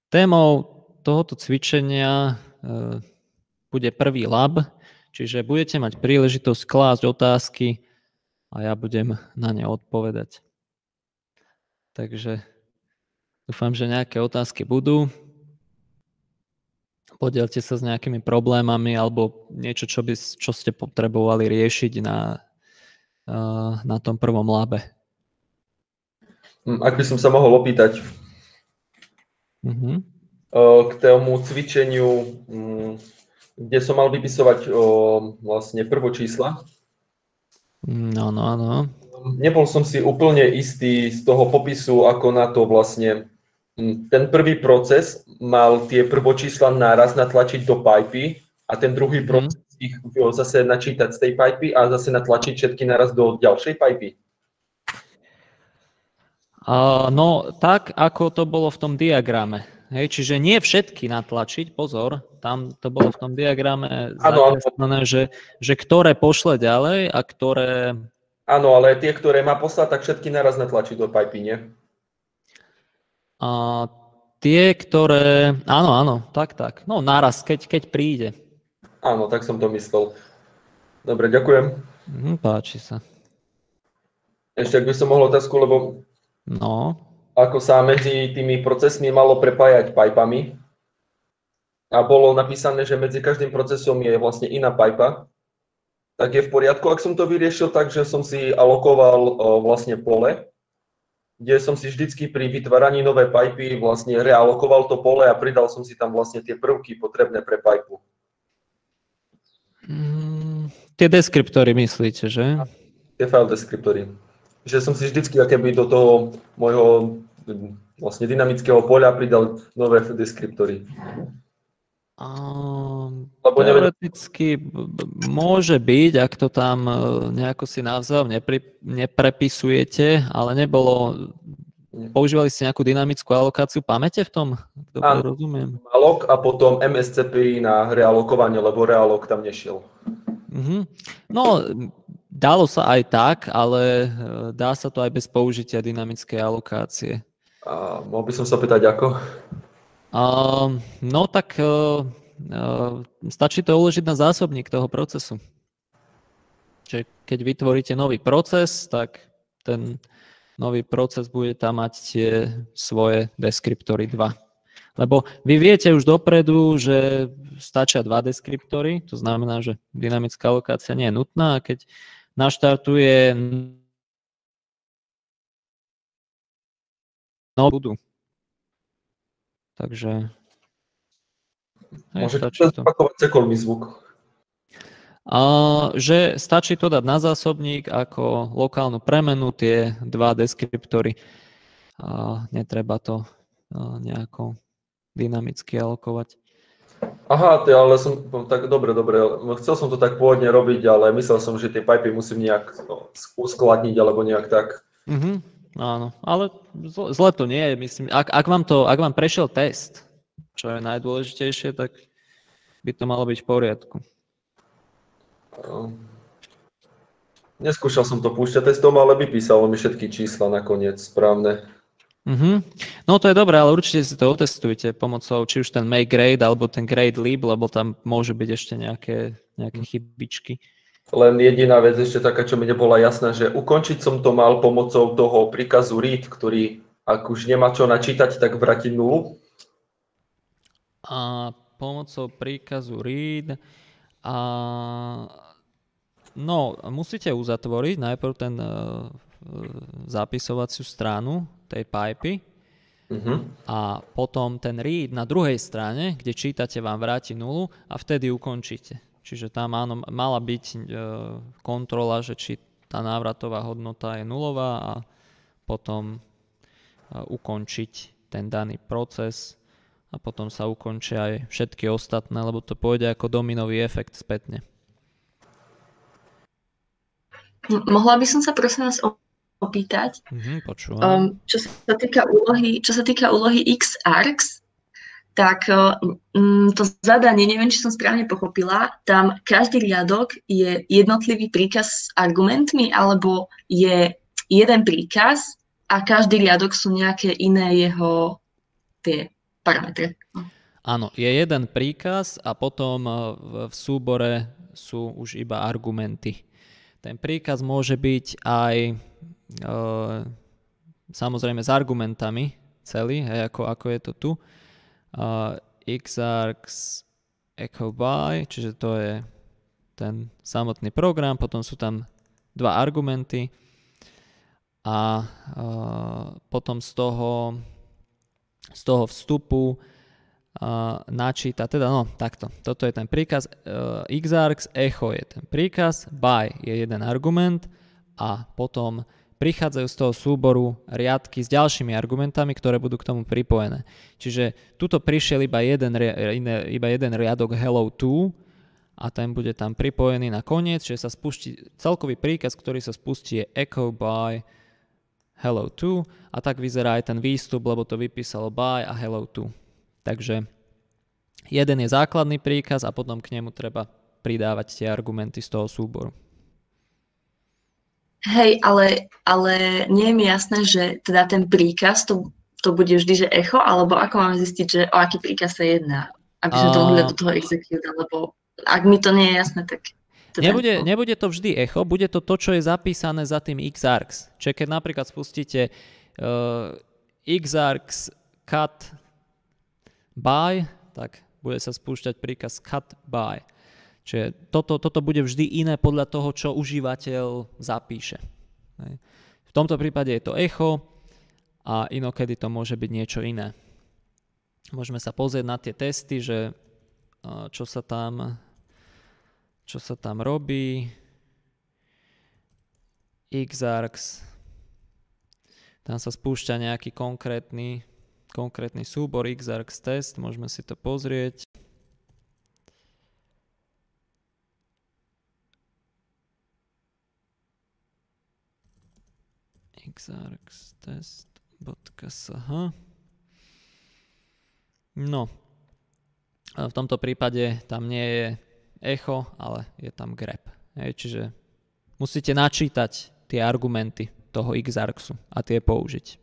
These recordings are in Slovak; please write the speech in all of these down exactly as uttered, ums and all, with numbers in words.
Témou tohoto cvičenia uh, bude prvý lab, čiže budete mať príležitosť klásť otázky a ja budem na ne odpovedať. Takže dúfam, že nejaké otázky budú. Podielte sa s nejakými problémami alebo niečo, čo, by, čo ste potrebovali riešiť na, uh, na tom prvom labe. Ak by som sa mohol opýtať, Uh-huh. k tomu cvičeniu, kde som mal vypisovať vlastne prvočísla. No, no, no. Nebol som si úplne istý z toho popisu, ako na to vlastne ten prvý proces mal tie prvočísla naraz natlačiť do pipy a ten druhý Mhm. proces ich zase načítať z tej pipy a zase natlačiť všetky naraz do ďalšej pipy. Uh, no, tak, ako to bolo v tom diagrame. Hej, čiže nie všetky natlačiť, pozor, tam to bolo v tom diagrame zakreslené, že, že ktoré pošle ďalej a ktoré... Áno, ale tie, ktoré má poslať, tak všetky naraz natlačiť do pipy, nie? A tie, ktoré... Áno, áno, tak, tak. No, naraz, keď, keď príde. Áno, tak som to myslel. Dobre, ďakujem. Hm, páči sa. Ešte, ak by som mohol otázku, lebo... No. Ako sa medzi tými procesmi malo prepájať pipami. A bolo napísané, že medzi každým procesom je vlastne iná pipa. Tak je v poriadku, ak som to vyriešil tak, že som si alokoval o, vlastne pole, kde som si vždycky pri vytváraní novej pipy vlastne realokoval to pole a pridal som si tam vlastne tie prvky potrebné pre pipu. Mm, tie deskriptory myslíte, že? Tie file deskriptory. Že som si vždycky akéby do toho môjho vlastne dynamického poľa pridal nové deskriptory. Um, teoreticky môže byť, ak to tam nejako si navzájom nepri, neprepisujete, ale nebolo... Používali ste nejakú dynamickú alokáciu pamäte v tom? Dobre, rozumiem. Alok a potom em es cé pé í na realokovanie, lebo realok tam nešiel. Uh-huh. No, dalo sa aj tak, ale dá sa to aj bez použitia dynamickej alokácie. A mohol by som sa pýtať, ako? Uh, no tak uh, uh, stačí to uložiť na zásobník toho procesu. Čiže keď vytvoríte nový proces, tak ten nový proces bude tam mať tie svoje deskriptory dva. Lebo vy viete už dopredu, že stačia dva deskriptory, to znamená, že dynamická alokácia nie je nutná a keď naštartuje no budú. Takže môžete zopakovať cekolný zvuk. A, že stačí to dať na zásobník ako lokálnu premenu, tie dva deskriptory. A netreba to a, nejako dynamicky alokovať. Aha, to, ale som tak dobre, dobre. Chcel som to tak pôvodne robiť, ale myslel som, že tie pipy musím nejak no, uskladniť alebo nejak tak. Mhm, áno, ale zle, zle to nie je, myslím. Ak, ak, vám to, ak vám prešiel test, čo je najdôležitejšie, tak by to malo byť v poriadku. Neskúšal som to púšťať testom, ale vypísalo mi všetky čísla nakoniec správne. Mm-hmm. No to je dobré, ale určite si to otestujte pomocou či už ten make grade alebo ten grade lib, lebo tam môžu byť ešte nejaké, nejaké chybičky. Len jediná vec ešte taká, čo mi nebola jasná, že ukončiť som to mal pomocou toho príkazu read, ktorý ak už nemá čo načítať, tak vráti nulu. A pomocou príkazu read a no, musíte uzatvoriť najprv ten uh, zapisovaciu stranu tej pipy uh-huh. a potom ten read na druhej strane, kde čítate, vám vráti nulu a vtedy ukončíte. Čiže tam áno, mala byť uh, kontrola, že či tá návratová hodnota je nulová a potom uh, ukončiť ten daný proces a potom sa ukončia aj všetky ostatné, lebo to pôjde ako dominový efekt spätne. Mohla by som sa prosím vás opýtať, mm-hmm, počúvam. Um, čo sa týka úlohy, čo sa týka úlohy X-args, tak um, to zadanie, neviem, či som správne pochopila, tam každý riadok je jednotlivý príkaz s argumentmi, alebo je jeden príkaz a každý riadok sú nejaké iné jeho tie parametre. Áno, je jeden príkaz a potom v súbore sú už iba argumenty. Ten príkaz môže byť aj e, samozrejme s argumentami celý, hej, ako, ako je to tu. Uh, xargs echo by, čiže to je ten samotný program, potom sú tam dva argumenty a uh, potom z toho, z toho vstupu uh, načíta, teda no takto, toto je ten príkaz, uh, xargs echo je ten príkaz, by je jeden argument a potom prichádzajú z toho súboru riadky s ďalšími argumentami, ktoré budú k tomu pripojené. Čiže tuto prišiel iba jeden, iba jeden riadok hello to a ten bude tam pripojený na koniec, čiže sa spustí celkový príkaz, ktorý sa spustí je echo by hello to a tak vyzerá aj ten výstup, lebo to vypísalo by a hello to. Takže jeden je základný príkaz a potom k nemu treba pridávať tie argumenty z toho súboru. Hej, ale, ale nie je mi jasné, že teda ten príkaz, to, to bude vždy, že echo, alebo ako máme zistiť, že o aký príkaz sa jedná, aby sme to mohli do toho execute, alebo ak mi to nie je jasné, tak... Teda Nebude, nebude to vždy echo, bude to to, čo je zapísané za tým xargs. Čiže keď napríklad spustíte uh, xargs cut by, tak bude sa spúšťať príkaz cut by. Čiže toto, toto bude vždy iné podľa toho, čo užívateľ zapíše. V tomto prípade je to echo a inokedy to môže byť niečo iné. Môžeme sa pozrieť na tie testy, že čo sa tam, čo sa tam robí. Xargs. Tam sa spúšťa nejaký konkrétny, konkrétny súbor xargs test. Môžeme si to pozrieť. xargs test.sh. No, v tomto prípade tam nie je echo, ale je tam grep. Hej, čiže musíte načítať tie argumenty toho xargsu a tie použiť.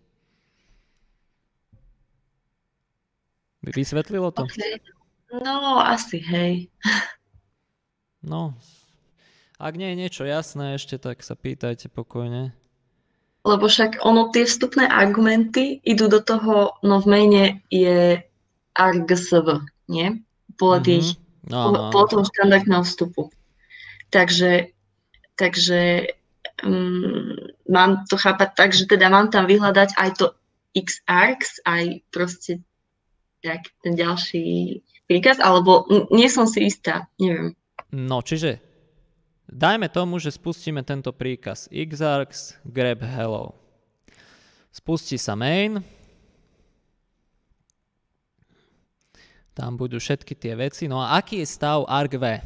Vysvetlilo to? Okay. No, asi, hej. No, ak nie je niečo jasné ešte, tak sa pýtajte pokojne. Lebo však ono, tie vstupné argumenty idú do toho, no v maine je argsv, nie? Podľa mm-hmm. tých, no, no, podľa toho štandardného vstupu. Takže, takže um, mám to chápať tak, že teda mám tam vyhľadať aj to xargs, aj proste tak, ten ďalší príkaz, alebo nie som si istá, neviem. No, čiže dajme tomu, že spustíme tento príkaz xargs grab hello. Spustí sa main. Tam budú všetky tie veci. No a aký je stav argv?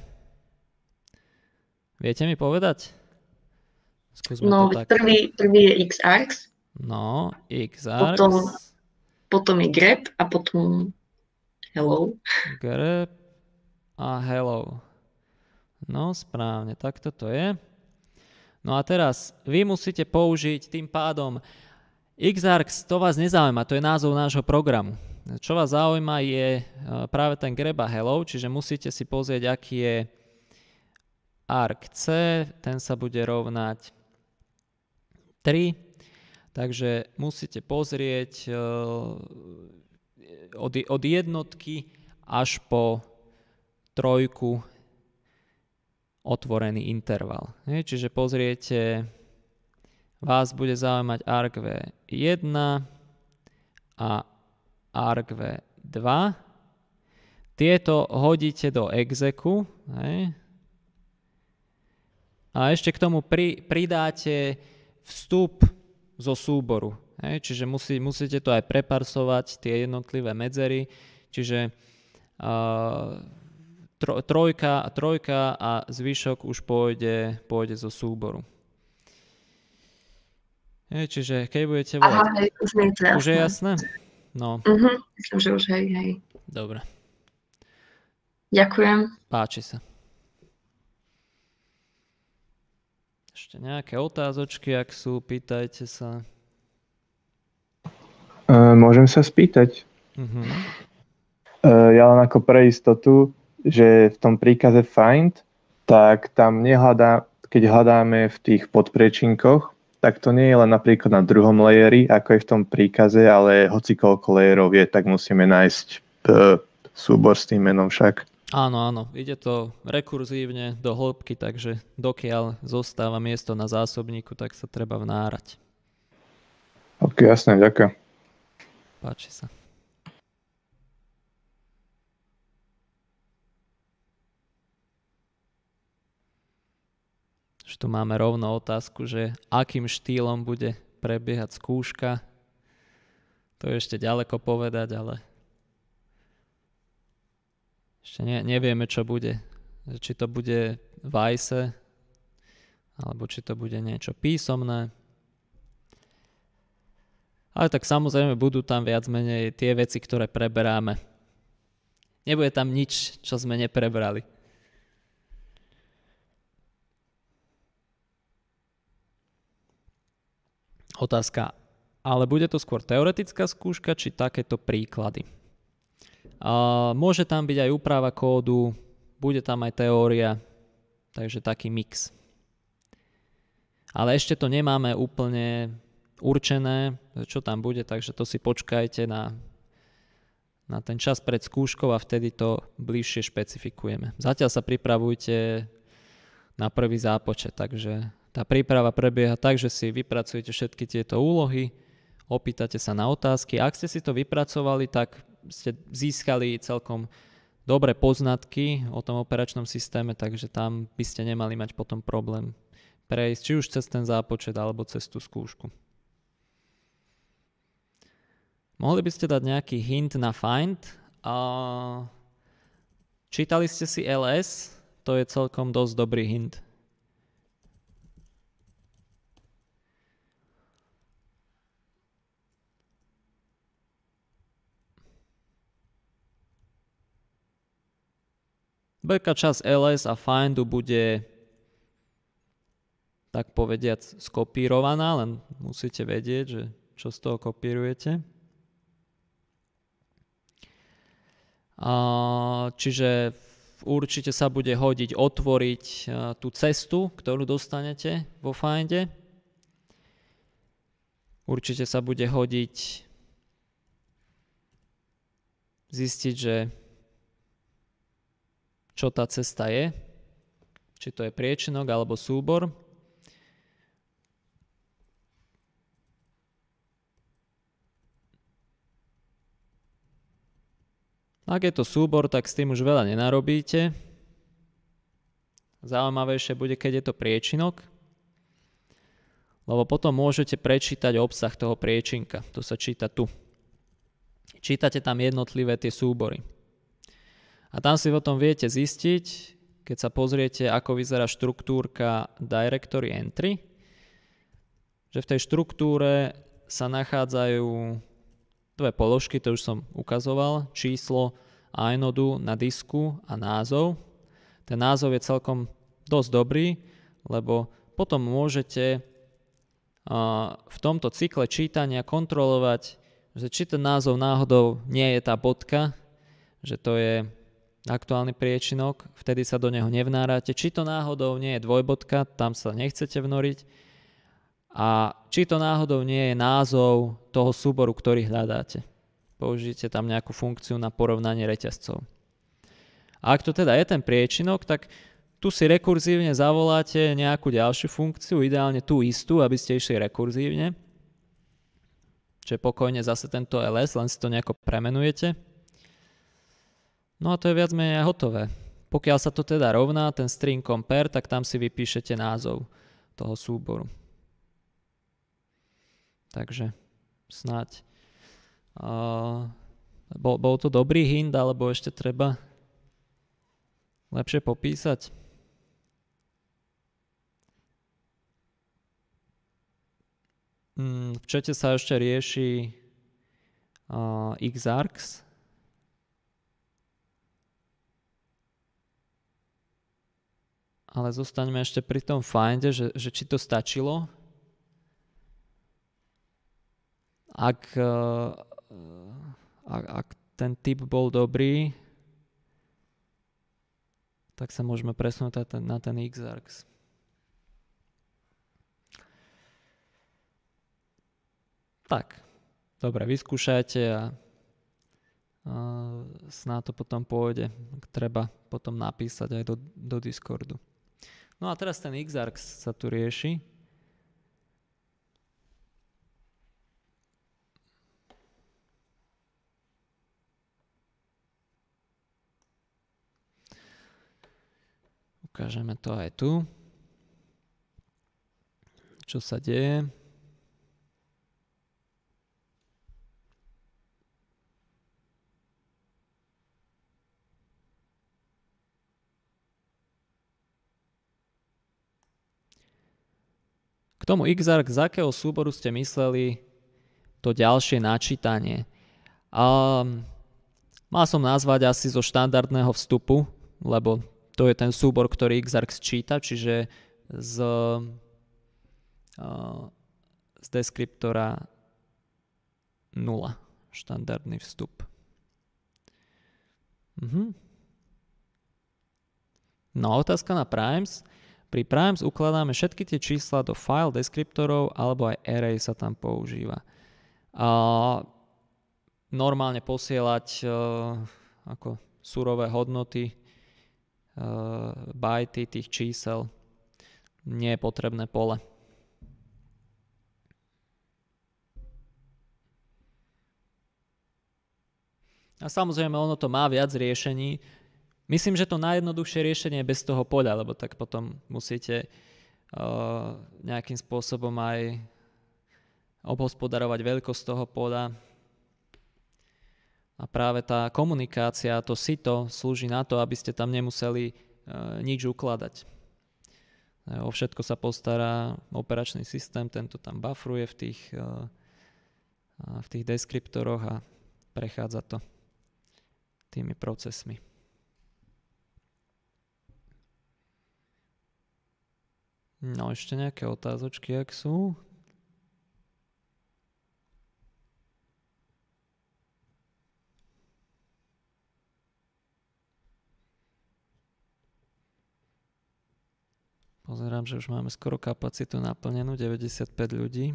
Viete mi povedať? Skúsme no, to tak. Prvý, prvý je xargs. No, xargs. Potom, potom je grep a potom hello. Grep a hello. No, správne, tak toto je. No a teraz vy musíte použiť tým pádom xargs, to vás nezaujíma, to je názov nášho programu. Čo vás zaujíma je práve ten grep a hello, čiže musíte si pozrieť, aký je argc, ten sa bude rovnať tri, takže musíte pozrieť od, od jednotky až po trojku otvorený interval. Čiže pozriete, vás bude zaujímať argv jeden a argv dva. Tieto hodíte do execu. Hej. A ešte k tomu pri, pridáte vstup zo súboru. Hej. Čiže musí, musíte to aj preparsovať, tie jednotlivé medzery. Čiže uh, tro, trojka, trojka a zvyšok už pôjde, pôjde zo súboru. Hej, čiže keď budete volať... Aha, hej, už je to jasné. Už je jasné? No. Uh-huh, myslím, že už hej, hej. Dobre. Ďakujem. Páči sa. Ešte nejaké otázočky, ak sú, pýtajte sa. Uh, môžem sa spýtať? Uh-huh. Uh, ja len ako pre istotu, že v tom príkaze find, tak tam nehľadá, keď hľadáme v tých podpriečinkoch, tak to nie je len napríklad na druhom layeri, ako je v tom príkaze, ale hoci koľko layerov je, tak musíme nájsť uh, súbor s tým menom však. Áno, áno, ide to rekurzívne do hĺbky, takže dokiaľ zostáva miesto na zásobníku, tak sa treba vnárať. Ok, jasné, ďakujem. Páči sa. Tu máme rovno otázku, že akým štýlom bude prebiehať skúška. To je ešte ďaleko povedať, ale ešte ne, nevieme, čo bude. Či to bude v ajse, alebo či to bude niečo písomné. Ale tak samozrejme budú tam viac menej tie veci, ktoré preberáme. Nebude tam nič, čo sme neprebrali. Otázka, ale bude to skôr teoretická skúška, či takéto príklady? A môže tam byť aj úprava kódu, bude tam aj teória, takže taký mix. Ale ešte to nemáme úplne určené, čo tam bude, takže to si počkajte na, na ten čas pred skúškou a vtedy to bližšie špecifikujeme. Zatiaľ sa pripravujte na prvý zápočet, takže tá príprava prebieha tak, že si vypracujete všetky tieto úlohy, opýtate sa na otázky. Ak ste si to vypracovali, tak ste získali celkom dobré poznatky o tom operačnom systéme, takže tam by ste nemali mať potom problém prejsť, či už cez ten zápočet, alebo cez tú skúšku. Mohli by ste dať nejaký hint na find? A čítali ste si el es? To je celkom dosť dobrý hint. Veľká časť el es a findu bude, tak povediac, skopírovaná, len musíte vedieť, že čo z toho kopírujete. A čiže určite sa bude hodiť otvoriť tú cestu, ktorú dostanete vo finde. Určite sa bude hodiť zistiť, že čo tá cesta je, či to je priečinok alebo súbor. Ak je to súbor, tak s tým už veľa nenarobíte. Zaujímavejšie bude, keď je to priečinok, lebo potom môžete prečítať obsah toho priečinka. To sa číta tu. Čítate tam jednotlivé tie súbory. A tam si potom viete zistiť, keď sa pozriete, ako vyzerá štruktúrka Directory Entry, že v tej štruktúre sa nachádzajú dve položky, to už som ukazoval, číslo inodu na disku a názov. Ten názov je celkom dosť dobrý, lebo potom môžete v tomto cykle čítania kontrolovať, že či ten názov náhodou nie je tá bodka, že to je aktuálny priečinok, vtedy sa do neho nevnárate. Či to náhodou nie je dvojbodka, tam sa nechcete vnoriť. A či to náhodou nie je názov toho súboru, ktorý hľadáte. Použijete tam nejakú funkciu na porovnanie reťazcov. A ak to teda je ten priečinok, tak tu si rekurzívne zavoláte nejakú ďalšiu funkciu, ideálne tú istú, aby ste išli rekurzívne. Čiže pokojne zase tento el es, len si to nejako premenujete. No a to je viac menej hotové. Pokiaľ sa to teda rovná, ten string compare, tak tam si vypíšete názov toho súboru. Takže snáď. Uh, bol, bol to dobrý hint, alebo ešte treba lepšie popísať? Mm, v čete sa ešte rieši uh, Xargs. Ale zostaňme ešte pri tom finde, že, že či to stačilo. Ak, ak, ak ten typ bol dobrý, tak sa môžeme presunúť na ten, na ten Xargs. Tak, dobre, vyskúšajte a, a snáď to potom pôjde. Treba potom napísať aj do, do Discordu. No a teraz ten Xargs sa tu rieši. Ukážeme to aj tu. Čo sa deje. K tomu Xarg, z akého súboru ste mysleli to ďalšie načítanie? Um, mal som nazvať asi zo štandardného vstupu, lebo to je ten súbor, ktorý Xarg číta, čiže z, uh, z deskriptora nula, štandardný vstup. Mhm. No, otázka na primes. Pri primes ukladáme všetky tie čísla do file deskriptorov, alebo aj array sa tam používa. A normálne posielať uh, ako surové hodnoty, uh, bajty tých čísel, nie je potrebné pole. A samozrejme, ono to má viac riešení. Myslím, že to najjednoduchšie riešenie je bez toho poľa, lebo tak potom musíte uh, nejakým spôsobom aj obhospodarovať veľkosť toho poľa. A práve tá komunikácia, to sito slúži na to, aby ste tam nemuseli uh, nič ukladať. O všetko sa postará operačný systém, tento tam bufferuje v tých, uh, v tých deskriptoroch a prechádza to tými procesmi. No, ešte nejaké otázočky, ak sú? Pozerám, že už máme skoro kapacitu naplnenú, deväťdesiatpäť ľudí.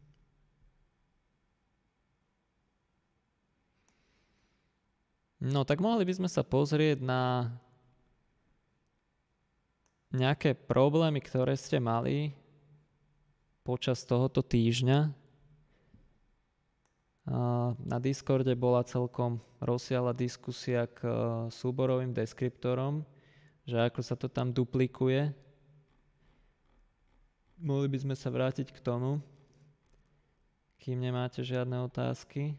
No, tak mohli by sme sa pozrieť na nejaké problémy, ktoré ste mali počas tohoto týždňa. Na Discorde bola celkom rozsiahla diskusia k súborovým deskriptorom, že ako sa to tam duplikuje. Mohli by sme sa vrátiť k tomu, kým nemáte žiadne otázky.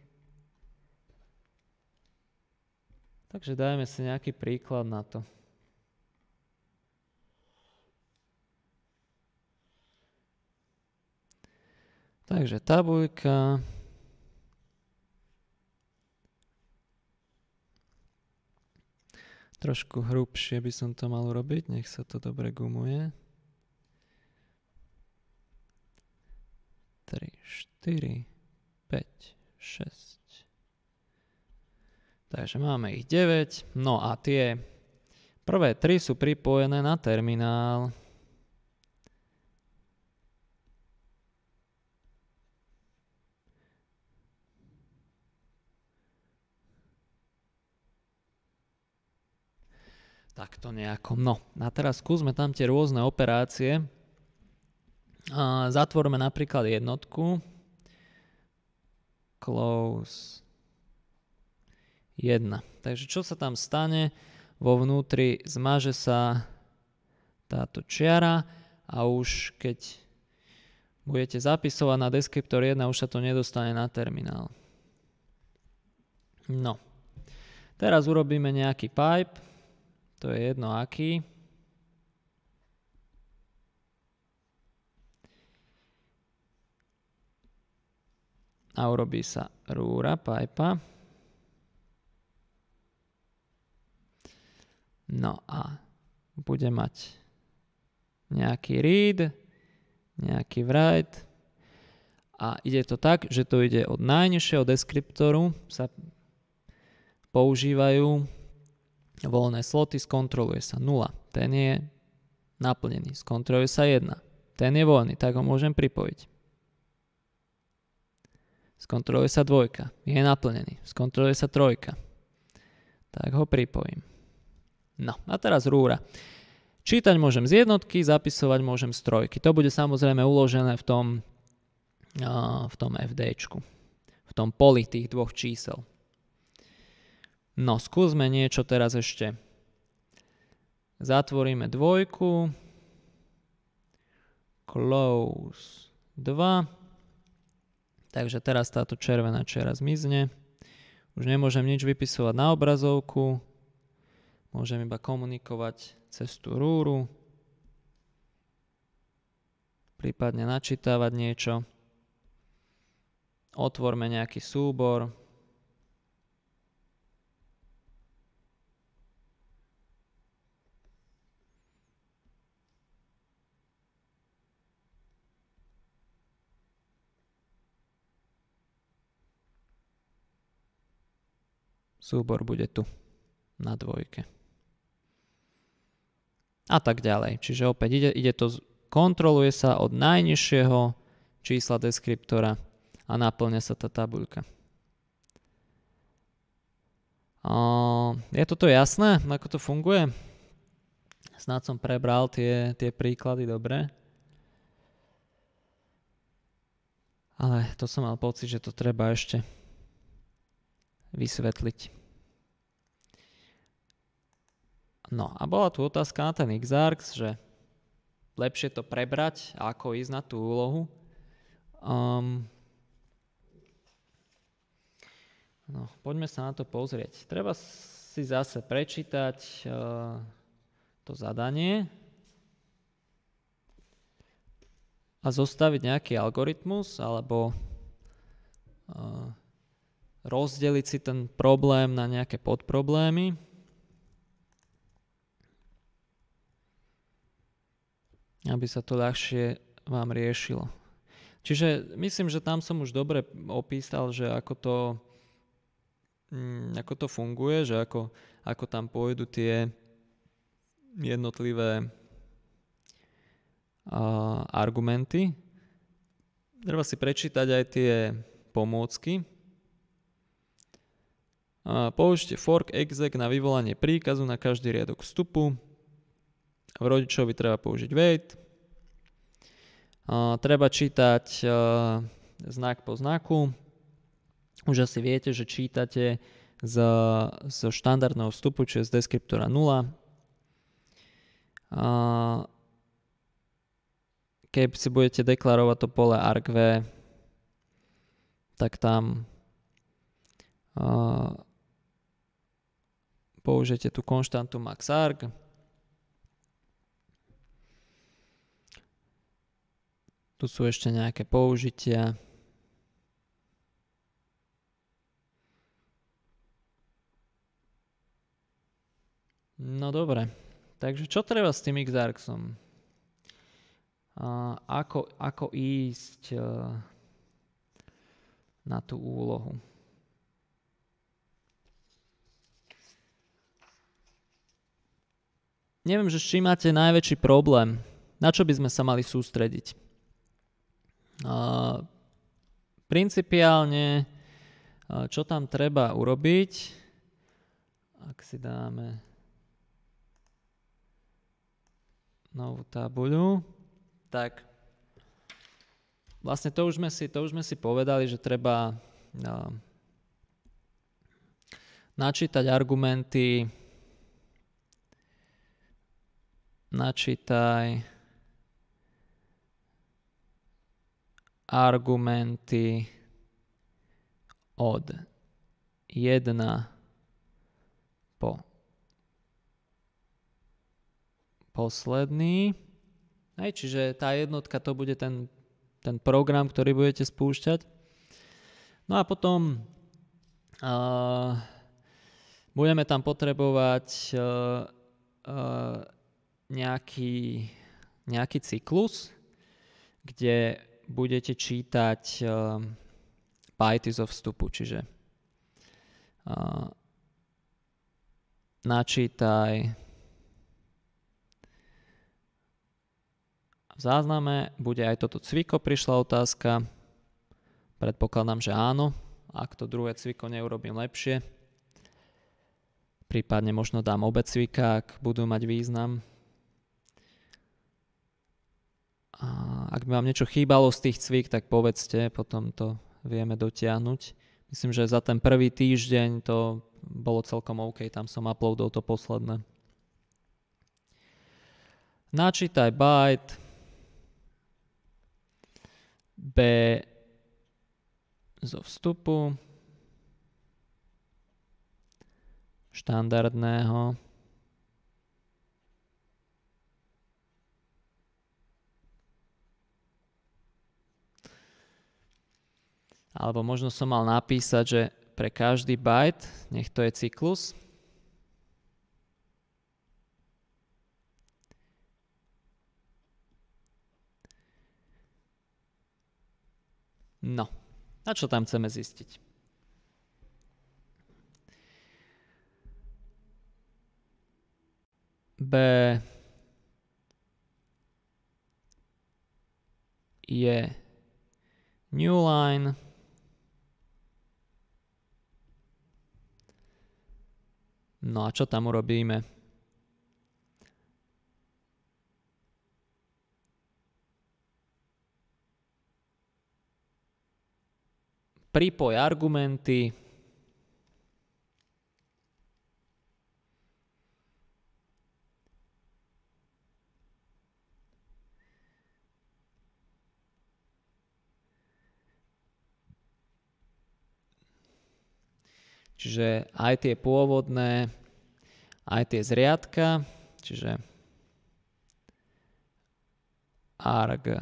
Takže dajme si nejaký príklad na to. Takže tabuľka. Trošku hrubšie by som to mal urobiť, nech sa to dobre gumuje. tri, štyri, päť, šesť. Takže máme ich deväť. No a tie prvé tri sú pripojené na terminál. Takto nejako. No a teraz skúsme tam tie rôzne operácie. A zatvorme napríklad jednotku. Close jedna. Takže čo sa tam stane? Vo vnútri zmaže sa táto čiara a už keď budete zapisovať na deskriptor jeden, už sa to nedostane na terminál. No. Teraz urobíme nejaký pipe. To je jedno aký. A urobí sa rúra, pipa. No a bude mať nejaký read, nejaký write. A ide to tak, že to ide od najnižšieho deskriptoru, sa používajú voľné sloty, skontroluje sa nula. Ten je naplnený, skontroluje sa jedna. Ten je voľný, tak ho môžem pripojiť. Skontroluje sa dvojka, je naplnený, skontroluje sa trojka. Tak ho pripojím. No a teraz rúra. Čítať môžem z jednotky, zapisovať môžem z trojky. To bude samozrejme uložené v tom, v tom FDčku, v tom poli tých dvoch čísel. No, skúsme niečo teraz ešte. Zatvoríme dvojku. Close dva. Takže teraz táto červená čiara zmizne. Už nemôžem nič vypisovať na obrazovku. Môžem iba komunikovať cez tú rúru. Prípadne načítavať niečo. Otvorme nejaký súbor. Súbor bude tu, na dvojke. A tak ďalej. Čiže opäť ide, ide to, kontroluje sa od najnižšieho čísla deskriptora a naplňa sa tá tabuľka. A je toto jasné, ako to funguje? Snáď som prebral tie, tie príklady dobre. Ale to som mal pocit, že to treba ešte vysvetliť. No a bola tu otázka na ten Xarx, že lepšie to prebrať, ako ísť na tú úlohu. Um, no, poďme sa na to pozrieť. Treba si zase prečítať uh, to zadanie a zostaviť nejaký algoritmus, alebo uh, rozdeliť si ten problém na nejaké podproblémy. Aby sa to ľahšie vám riešilo. Čiže myslím, že tam som už dobre opísal, že ako to, ako to funguje, že ako, ako tam pôjdu tie jednotlivé uh, argumenty. Treba si prečítať aj tie pomôcky. Uh, použite fork exec na vyvolanie príkazu na každý riadok vstupu. V rodičovi treba použiť wait. Uh, treba čítať uh, znak po znaku. Už asi viete, že čítate z, z štandardného vstupu, čiže z deskriptora nula. Uh, keď si budete deklarovať to pole argv, tak tam uh, použijete tú konštantu maxarg. Tu sú ešte nejaké použitia. No dobre, takže čo treba s tým Xarxom? Uh, ako, ako ísť uh, na tú úlohu? Neviem, že s čím máte najväčší problém. Na čo by sme sa mali sústrediť? Uh, principiálne, uh, čo tam treba urobiť, ak si dáme novú tabuľu, tak vlastne to už sme si, to už sme si povedali, že treba uh, načítať argumenty, načítaj argumenty od jedna po posledný. Hej, čiže tá jednotka to bude ten, ten program, ktorý budete spúšťať. No a potom uh, budeme tam potrebovať uh, uh, nejaký, nejaký cyklus, kde budete čítať uh, byty zo vstupu, čiže uh, načítaj v zázname, bude aj toto cviko, prišla otázka. Predpokladám, že áno. Ak to druhé cviko neurobím lepšie. Prípadne možno dám obe cvika, ak budú mať význam. A ak by vám niečo chýbalo z tých cvik, tak povedzte, potom to vieme dotiahnuť. Myslím, že za ten prvý týždeň to bolo celkom OK, tam som uploadol to posledné. Načítaj byte. B zo vstupu štandardného alebo možno som mal napísať, že pre každý byte, nech to je cyklus. No, a čo tam chceme zistiť? B je new line. No a čo tam urobíme? Pripoj argumenty. Čiže aj tie pôvodné, aj tie z riadka, čiže arg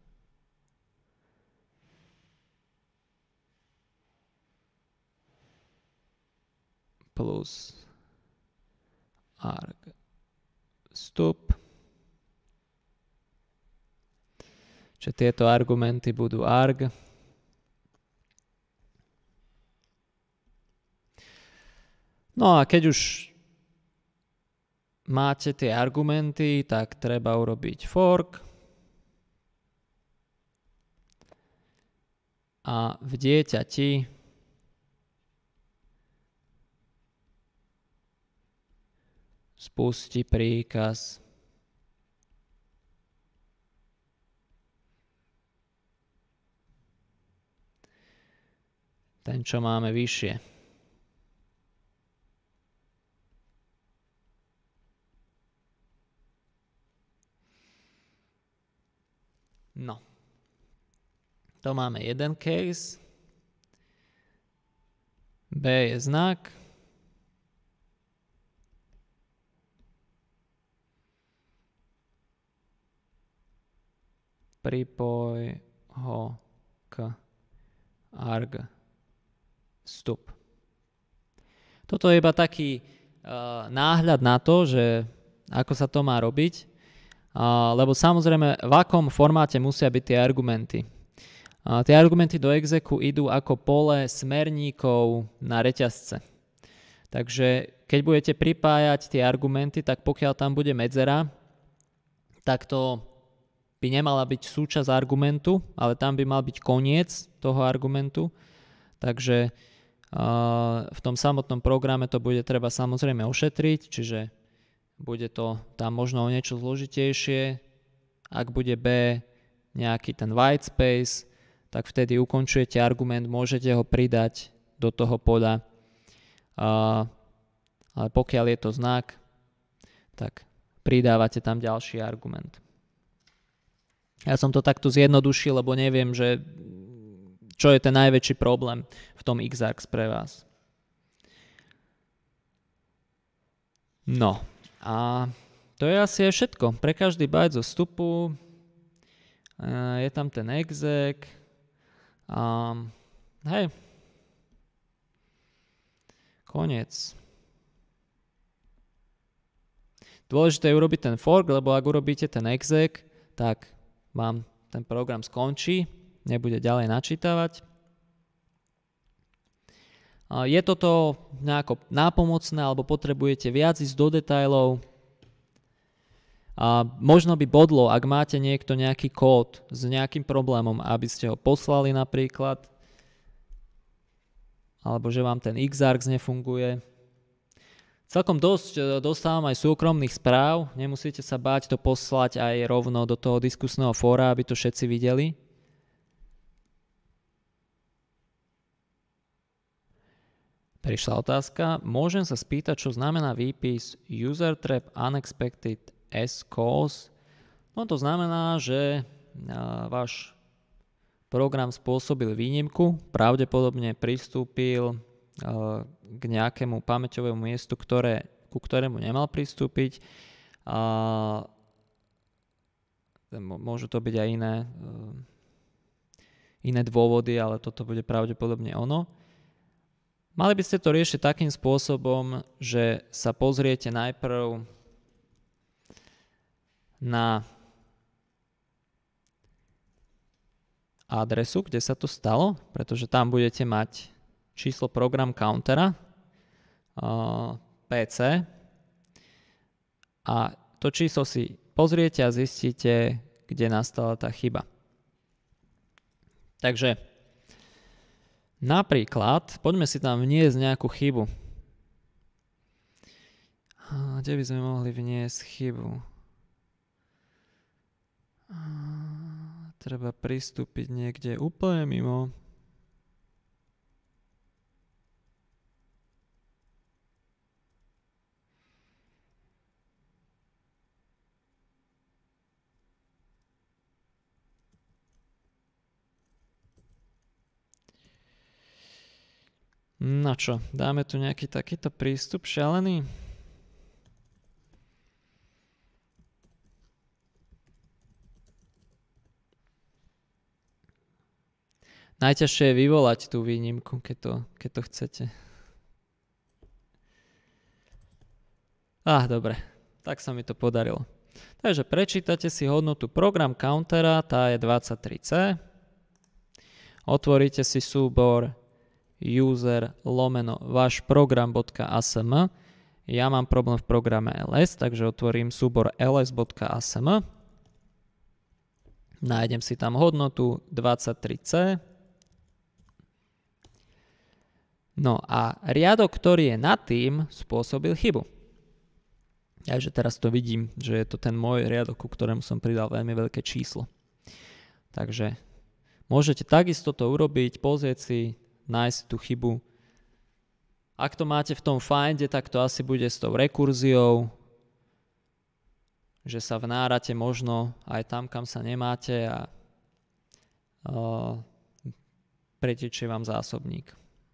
plus arg vstup. Čiže tieto argumenty budú arg. No a keď už máte tie argumenty, tak treba urobiť fork a v dieťati spusti príkaz ten, čo máme vyššie. No, to máme jeden case. B je znak. Pripoj ho k arg vstup. Toto je iba taký uh, náhľad na to, že ako sa to má robiť. Uh, lebo samozrejme v akom formáte musia byť tie argumenty. Uh, tie argumenty do execu idú ako pole smerníkov na reťazce. Takže keď budete pripájať tie argumenty, tak pokiaľ tam bude medzera, tak to by nemala byť súčasť argumentu, ale tam by mal byť koniec toho argumentu. Takže uh, v tom samotnom programe to bude treba samozrejme ošetriť, čiže bude to tam možno o niečo zložitejšie. Ak bude B nejaký ten white space, tak vtedy ukončujete argument, môžete ho pridať do toho poľa. Uh, ale pokiaľ je to znak, tak pridávate tam ďalší argument. Ja som to takto zjednodušil, lebo neviem, že čo je ten najväčší problém v tom X-Args pre vás. No. A to je asi aj všetko. Pre každý byte zo vstupu je tam ten exec. Um, hej. Koniec. Dôležité je urobiť ten fork, lebo ak urobíte ten exec, tak vám ten program skončí, nebude ďalej načítavať. Je toto nejako nápomocné alebo potrebujete viac ísť do detailov? A možno by bodlo, ak máte niekto nejaký kód s nejakým problémom, aby ste ho poslali napríklad, alebo že vám ten Xarx nefunguje. Celkom dosť dostávam aj súkromných správ, nemusíte sa báť to poslať aj rovno do toho diskusného fóra, aby to všetci videli. Prišla otázka, môžem sa spýtať, čo znamená výpis user trap unexpected S calls. No to znamená, že váš program spôsobil výnimku, pravdepodobne pristúpil k nejakému pamäťovému miestu, ktoré, ku ktorému nemal pristúpiť. A môžu to byť aj iné, iné dôvody, ale toto bude pravdepodobne ono. Mali by ste to riešiť takým spôsobom, že sa pozriete najprv na adresu, kde sa to stalo, pretože tam budete mať číslo program countera, pé cé, a to číslo si pozriete a zistíte, kde nastala tá chyba. Takže napríklad, poďme si tam vniesť nejakú chybu. Kde by sme mohli vniesť chybu? Treba pristúpiť niekde úplne mimo. No čo, dáme tu nejaký takýto prístup šialený? Najťažšie je vyvolať tú výnimku, keď to, keď to chcete. Ah, dobre, tak sa mi to podarilo. Takže prečítate si hodnotu program countera, tá je dvadsaťtri cé. Otvoríte si súbor user lomeno váš program.asm. Ja mám problém v programe ls, takže otvorím súbor ls.asm. Nájdem si tam hodnotu dvadsaťtri cé. No a riadok, ktorý je nad tým, spôsobil chybu. Takže teraz to vidím, že je to ten môj riadok, ku ktorému som pridal veľmi veľké číslo. Takže môžete takisto to urobiť, pozrieť si, nájsť tú chybu. Ak to máte v tom finde, tak to asi bude s tou rekurziou, že sa vnárate možno aj tam, kam sa nemáte a uh, pretečie vám zásobník.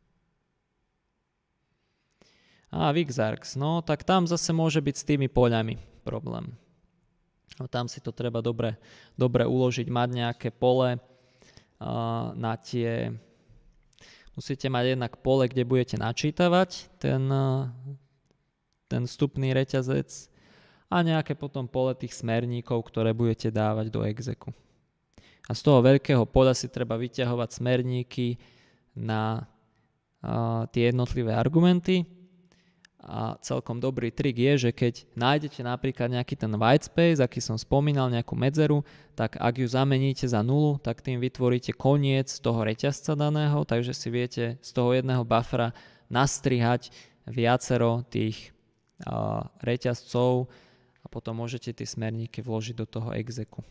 A Xarx, no tak tam zase môže byť s tými poľami problém. No, tam si to treba dobre, dobre uložiť, mať nejaké pole uh, na tie... Musíte mať jednak pole, kde budete načítavať ten, uh, ten vstupný reťazec a nejaké potom pole tých smerníkov, ktoré budete dávať do exeku. A z toho veľkého poľa si treba vyťahovať smerníky na uh, tie jednotlivé argumenty. A celkom dobrý trik je, že keď nájdete napríklad nejaký ten white space, aký som spomínal, nejakú medzeru, tak ak ju zameníte za nulu, tak tým vytvoríte koniec toho reťazca daného, takže si viete z toho jedného buffera nastrihať viacero tých uh, reťazcov a potom môžete tie smerníky vložiť do toho exeku.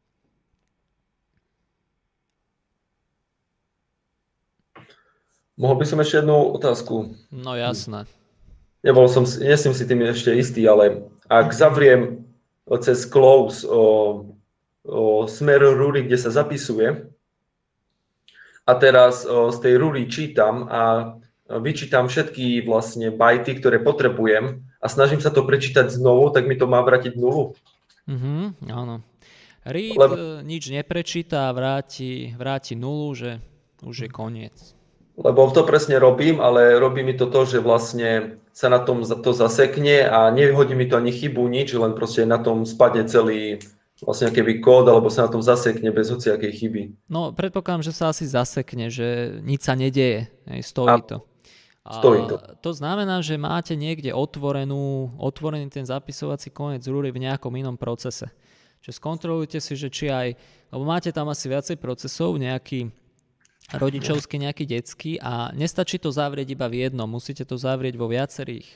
Mohol by som ešte jednu otázku? No jasné. Nebol som, nie som si tým ešte istý, ale ak zavriem cez close o, o smer rúry, kde sa zapisuje, a teraz o, z tej rúry čítam a vyčítam všetky vlastne bajty, ktoré potrebujem a snažím sa to prečítať znovu, tak mi to má vrátiť nulu? Mhm, áno. Read Lebo... nič neprečíta a vráti, vráti nulu, že už je koniec. Lebo to presne robím, ale robí mi to to, že vlastne sa na tom to zasekne a nehodí mi to ani chybu, nič, len proste na tom spadne celý vlastne keby kód, alebo sa na tom zasekne bez hociakej chyby. No, predpokladám, že sa asi zasekne, že nič sa nedieje, stojí a... to. Stojí to. To znamená, že máte niekde otvorenú, otvorený ten zapisovací koniec rúry v nejakom inom procese. Čiže skontrolujte si, že či aj, lebo máte tam asi viacej procesov, nejaký rodičovský, nejaký detský a nestačí to zavrieť iba v jednom, musíte to zavrieť vo viacerých.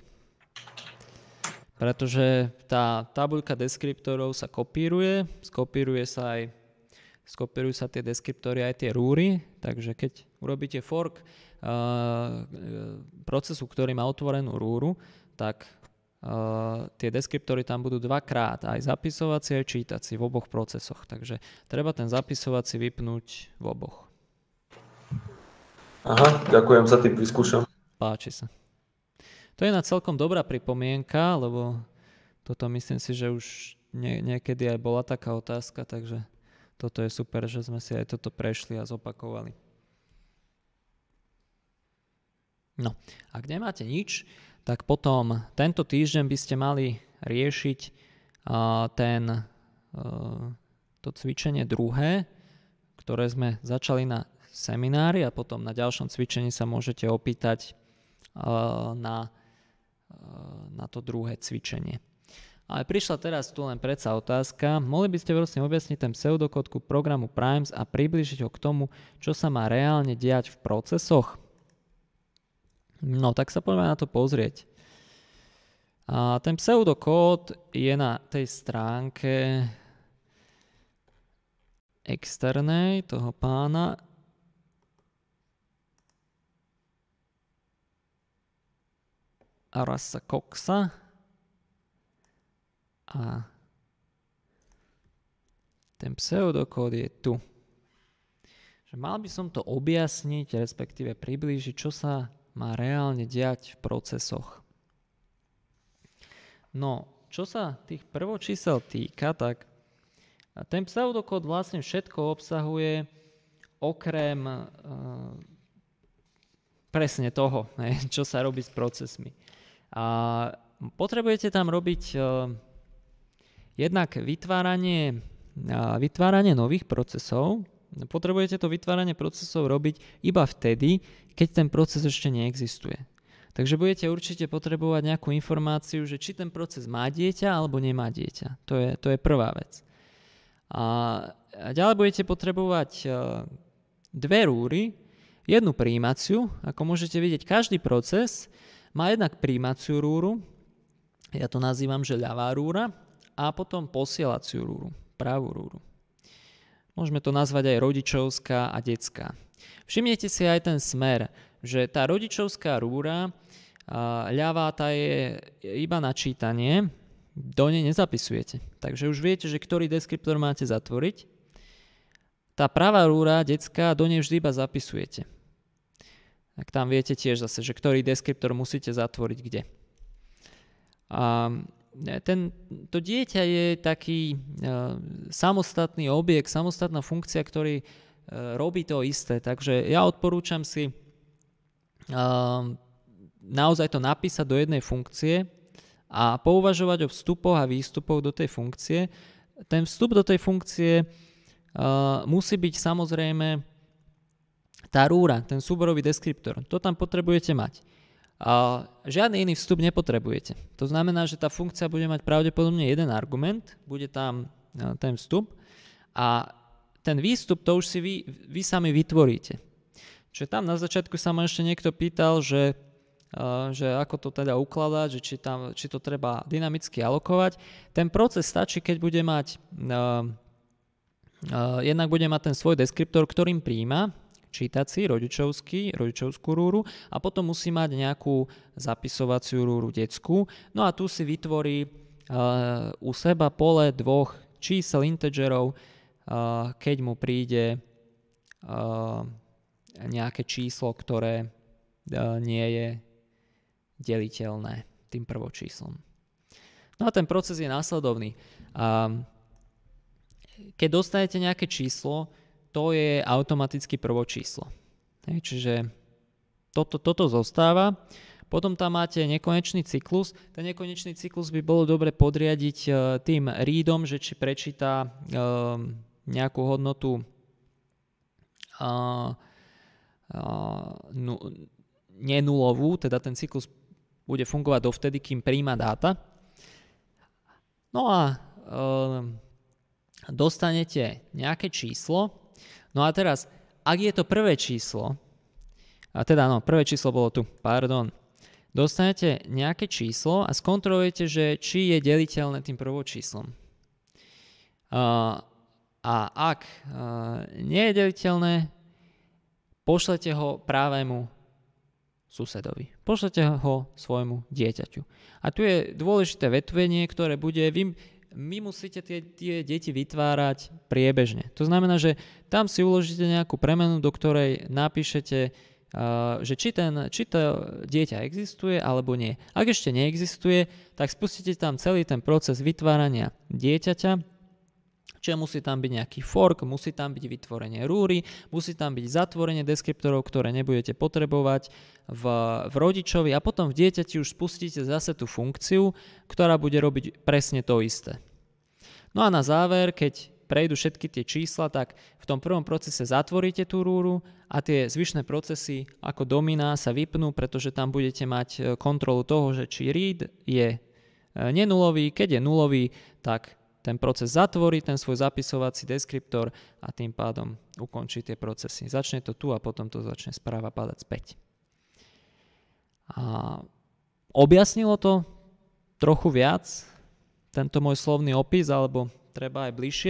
Pretože tá tabuľka deskriptorov sa kopíruje, skopíruje sa aj, skopírujú sa tie deskriptory aj tie rúry, takže keď urobíte fork uh, procesu, ktorý má otvorenú rúru, tak uh, tie deskriptory tam budú dvakrát, aj zapisovací, aj čítací v oboch procesoch. Takže treba ten zapisovací vypnúť v oboch. Aha, ďakujem za tip, vyskúšam. Páči sa. To je na celkom dobrá pripomienka, lebo toto myslím si, že už nie, niekedy aj bola taká otázka, takže toto je super, že sme si aj toto prešli a zopakovali. No, ak nemáte nič, tak potom tento týždeň by ste mali riešiť uh, ten, uh, to cvičenie druhé, ktoré sme začali na seminári a potom na ďalšom cvičení sa môžete opýtať uh, na, uh, na to druhé cvičenie. Ale prišla teraz tu len predsa otázka. Mohli by ste prosím objasniť ten pseudokód ku programu Primes a priblížiť ho k tomu, čo sa má reálne diať v procesoch? No, tak sa poďme na to pozrieť. A ten pseudokód je na tej stránke externej toho pána. Arasa Coxa. A ten pseudokód je tu. Že mal by som to objasniť, respektíve priblížiť, čo sa má reálne diať v procesoch. No, čo sa tých prvočísel týka, tak ten pseudokód vlastne všetko obsahuje okrem uh, presne toho, ne, čo sa robí s procesmi. A potrebujete tam robiť uh, jednak vytváranie, uh, vytváranie nových procesov. Potrebujete to vytváranie procesov robiť iba vtedy, keď ten proces ešte neexistuje. Takže budete určite potrebovať nejakú informáciu, že či ten proces má dieťa alebo nemá dieťa. To je, to je prvá vec. A ďalej budete potrebovať uh, dve rúry, jednu prijímaciu. Ako môžete vidieť, každý proces má jednak prijímaciu rúru, ja to nazývam, že ľavá rúra, a potom posielaciu rúru, pravú rúru. Môžeme to nazvať aj rodičovská a detská. Všimnite si aj ten smer, že tá rodičovská rúra, ľavá, tá je iba na čítanie, do nej nezapisujete. Takže už viete, že ktorý deskriptor máte zatvoriť. Tá pravá rúra, detská, do nej vždy iba zapisujete. Tak tam viete tiež zase, že ktorý deskriptor musíte zatvoriť kde. A ten, to dieťa je taký uh, samostatný objekt, samostatná funkcia, ktorý uh, robí to isté. Takže ja odporúčam si uh, naozaj to napísať do jednej funkcie a pouvažovať o vstupoch a výstupoch do tej funkcie. Ten vstup do tej funkcie uh, musí byť samozrejme tá rúra, ten súborový deskriptor. To tam potrebujete mať. A žiadny iný vstup nepotrebujete. To znamená, že tá funkcia bude mať pravdepodobne jeden argument, bude tam ten vstup a ten výstup to už si vy, vy sami vytvoríte. Čiže tam na začiatku sa ma ešte niekto pýtal, že, uh, že ako to teda ukladať, že či, tam, či to treba dynamicky alokovať. Ten proces stačí, keď bude mať uh, uh, jednak bude mať ten svoj deskriptor, ktorým prijíma čítací, rodičovský, rodičovskú rúru a potom musí mať nejakú zapisovaciu rúru detskú. No a tu si vytvorí uh, u seba pole dvoch čísel, integerov, uh, keď mu príde uh, nejaké číslo, ktoré uh, nie je deliteľné tým prvočíslom. No a ten proces je následovný. Uh, keď dostanete nejaké číslo, to je automaticky prvočíslo. Hej, čiže toto, toto zostáva. Potom tam máte nekonečný cyklus. Ten nekonečný cyklus by bolo dobre podriadiť uh, tým readom, že či prečíta uh, nejakú hodnotu uh, uh, nu, nenulovú, teda ten cyklus bude fungovať dovtedy, kým príjma dáta. No a e, dostanete nejaké číslo. No a teraz, ak je to prvé číslo, a teda no, prvé číslo bolo tu, pardon, dostanete nejaké číslo a skontrolujete, že či je deliteľné tým prvočíslom. Uh, a ak uh, nie je deliteľné, pošlete ho právému susedovi. Pošlete ho svojmu dieťaťu. A tu je dôležité vetvenie, ktoré bude, vy, vy musíte tie, tie deti vytvárať priebežne. To znamená, že tam si uložíte nejakú premenu, do ktorej napíšete, uh, že či, ten, či to dieťa existuje alebo nie. Ak ešte neexistuje, tak spustíte tam celý ten proces vytvárania dieťaťa. Čiže musí tam byť nejaký fork, musí tam byť vytvorenie rúry, musí tam byť zatvorenie deskriptorov, ktoré nebudete potrebovať v, v rodičovi a potom v dieťati už spustíte zase tú funkciu, ktorá bude robiť presne to isté. No a na záver, keď prejdú všetky tie čísla, tak v tom prvom procese zatvoríte tú rúru a tie zvyšné procesy ako domina sa vypnú, pretože tam budete mať kontrolu toho, že či read je nenulový, keď je nulový, tak ten proces zatvorí ten svoj zapisovací deskriptor a tým pádom ukončí tie procesy. Začne to tu a potom to začne správa padať späť. A objasnilo to trochu viac tento môj slovný opis, alebo treba aj bližšie?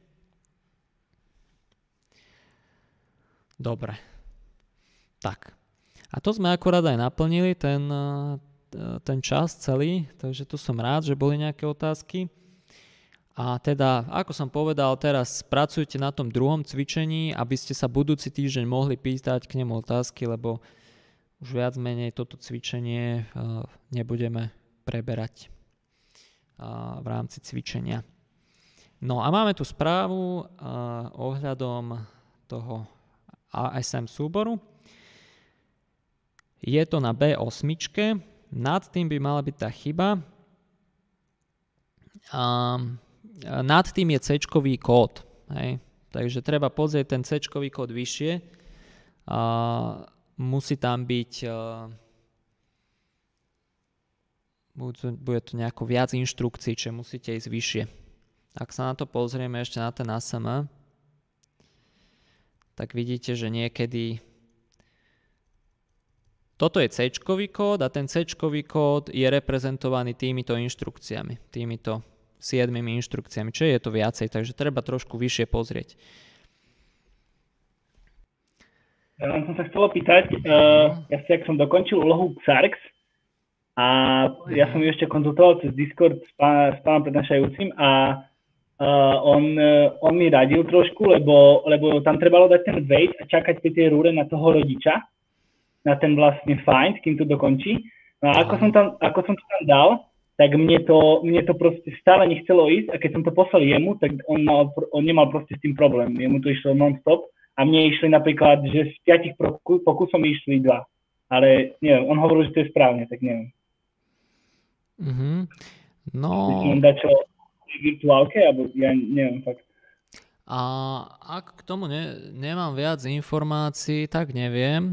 Dobre. Tak. A to sme akurát aj naplnili, ten, ten čas celý, takže tu som rád, že boli nejaké otázky. A teda, ako som povedal, teraz pracujte na tom druhom cvičení, aby ste sa budúci týždeň mohli pýtať k nemu otázky, lebo už viac menej toto cvičenie uh, nebudeme preberať uh, v rámci cvičenia. No a máme tu správu uh, ohľadom toho á es em súboru. Je to na bé osem, nad tým by mala byť tá chyba. Um, Nad tým je C-čkový kód. Hej. Takže treba pozrieť ten C-čkový kód vyššie. A musí tam byť... Bude to nejako viac inštrukcií, čiže musíte ísť vyššie. Ak sa na to pozrieme ešte na ten á es em, tak vidíte, že niekedy... Toto je C-čkový kód a ten C-čkový kód je reprezentovaný týmito inštrukciami. Týmito siedmimi inštrukciami, čiže je to viacej, takže treba trošku vyššie pozrieť. Ja len som sa chcel opýtať, uh, ja si, ak som dokončil úlohu Xarx a ja som ju ešte konzultoval cez Discord s, pán, s pánom prednášajúcim a uh, on, uh, on mi radil trošku, lebo, lebo tam trebalo dať ten wait a čakať pri tej rúre na toho rodiča, na ten vlastne find, kým to dokončí. No a ako som, tam, ako som to tam dal, tak mne to, mne to proste stále nechcelo ísť a keď som to poslal jemu, tak on, mal, on nemal proste s tým problém. Jemu to išlo non-stop a mne išli napríklad, že z piatich pokusom išli dva. Ale neviem, on hovoril, že to je správne, tak neviem. Mm-hmm. No... Myslím, dať čo virtuálke, alebo ja neviem fakt. A ak k tomu ne, nemám viac informácií, tak neviem.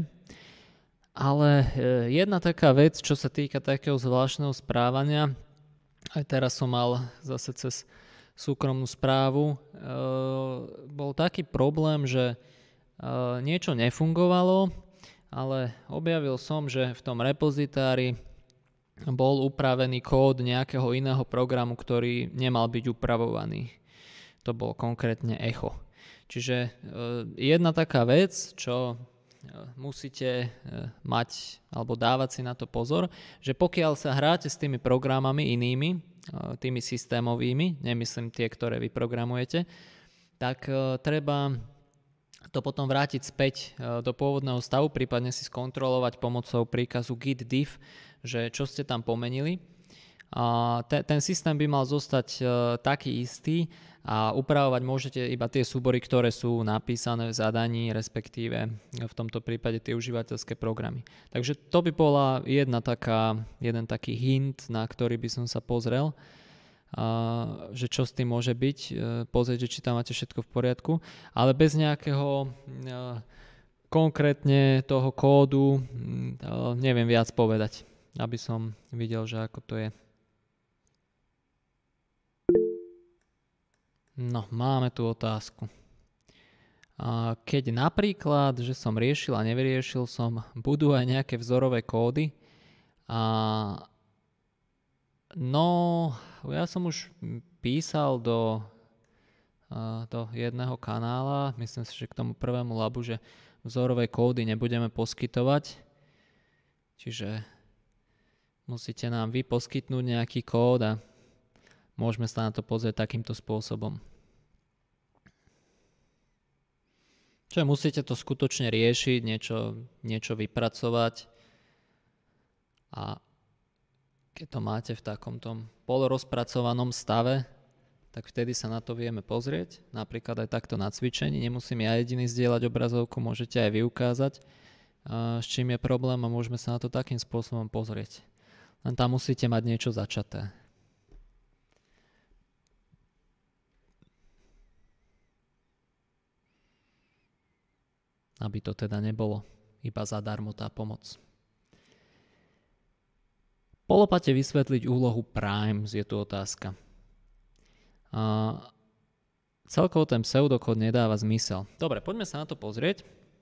Ale jedna taká vec, čo sa týka takého zvláštneho správania, aj teraz som mal zase cez súkromnú správu, e, bol taký problém, že e, niečo nefungovalo, ale objavil som, že v tom repozitári bol upravený kód nejakého iného programu, ktorý nemal byť upravovaný. To bol konkrétne Echo. Čiže e, jedna taká vec, čo musíte mať alebo dávať si na to pozor, že pokiaľ sa hráte s tými programami inými, tými systémovými, nemyslím tie, ktoré vy programujete, tak treba to potom vrátiť späť do pôvodného stavu, prípadne si skontrolovať pomocou príkazu git diff, že čo ste tam pomenili. A ten, ten systém by mal zostať uh, taký istý a upravovať môžete iba tie súbory, ktoré sú napísané v zadaní, respektíve v tomto prípade tie užívateľské programy. Takže to by bola jedna taká, jeden taký hint, na ktorý by som sa pozrel, uh, že čo s tým môže byť, uh, pozrieť, či tam máte všetko v poriadku, ale bez nejakého uh, konkrétne toho kódu neviem viac povedať, aby som videl, že ako to je. No, máme tu otázku. Keď napríklad, že som riešil a nevyriešil som, budú aj nejaké vzorové kódy. A no, ja som už písal do, do jedného kanála, myslím si, že k tomu prvému labu, že vzorové kódy nebudeme poskytovať. Čiže musíte nám vy poskytnúť nejaký kód a môžeme sa na to pozrieť takýmto spôsobom. Čiže musíte to skutočne riešiť, niečo, niečo vypracovať a keď to máte v takomto polorozpracovanom stave, tak vtedy sa na to vieme pozrieť, napríklad aj takto na cvičení. Nemusím ja jediný zdieľať obrazovku, môžete aj vy ukázať, s čím je problém a môžeme sa na to takým spôsobom pozrieť. Len tam musíte mať niečo začaté. Aby to teda nebolo iba zadarmo tá pomoc. Po lopate vysvetliť úlohu primes je tu otázka. A celkovo ten pseudokód nedáva zmysel. Dobre, poďme sa na to pozrieť.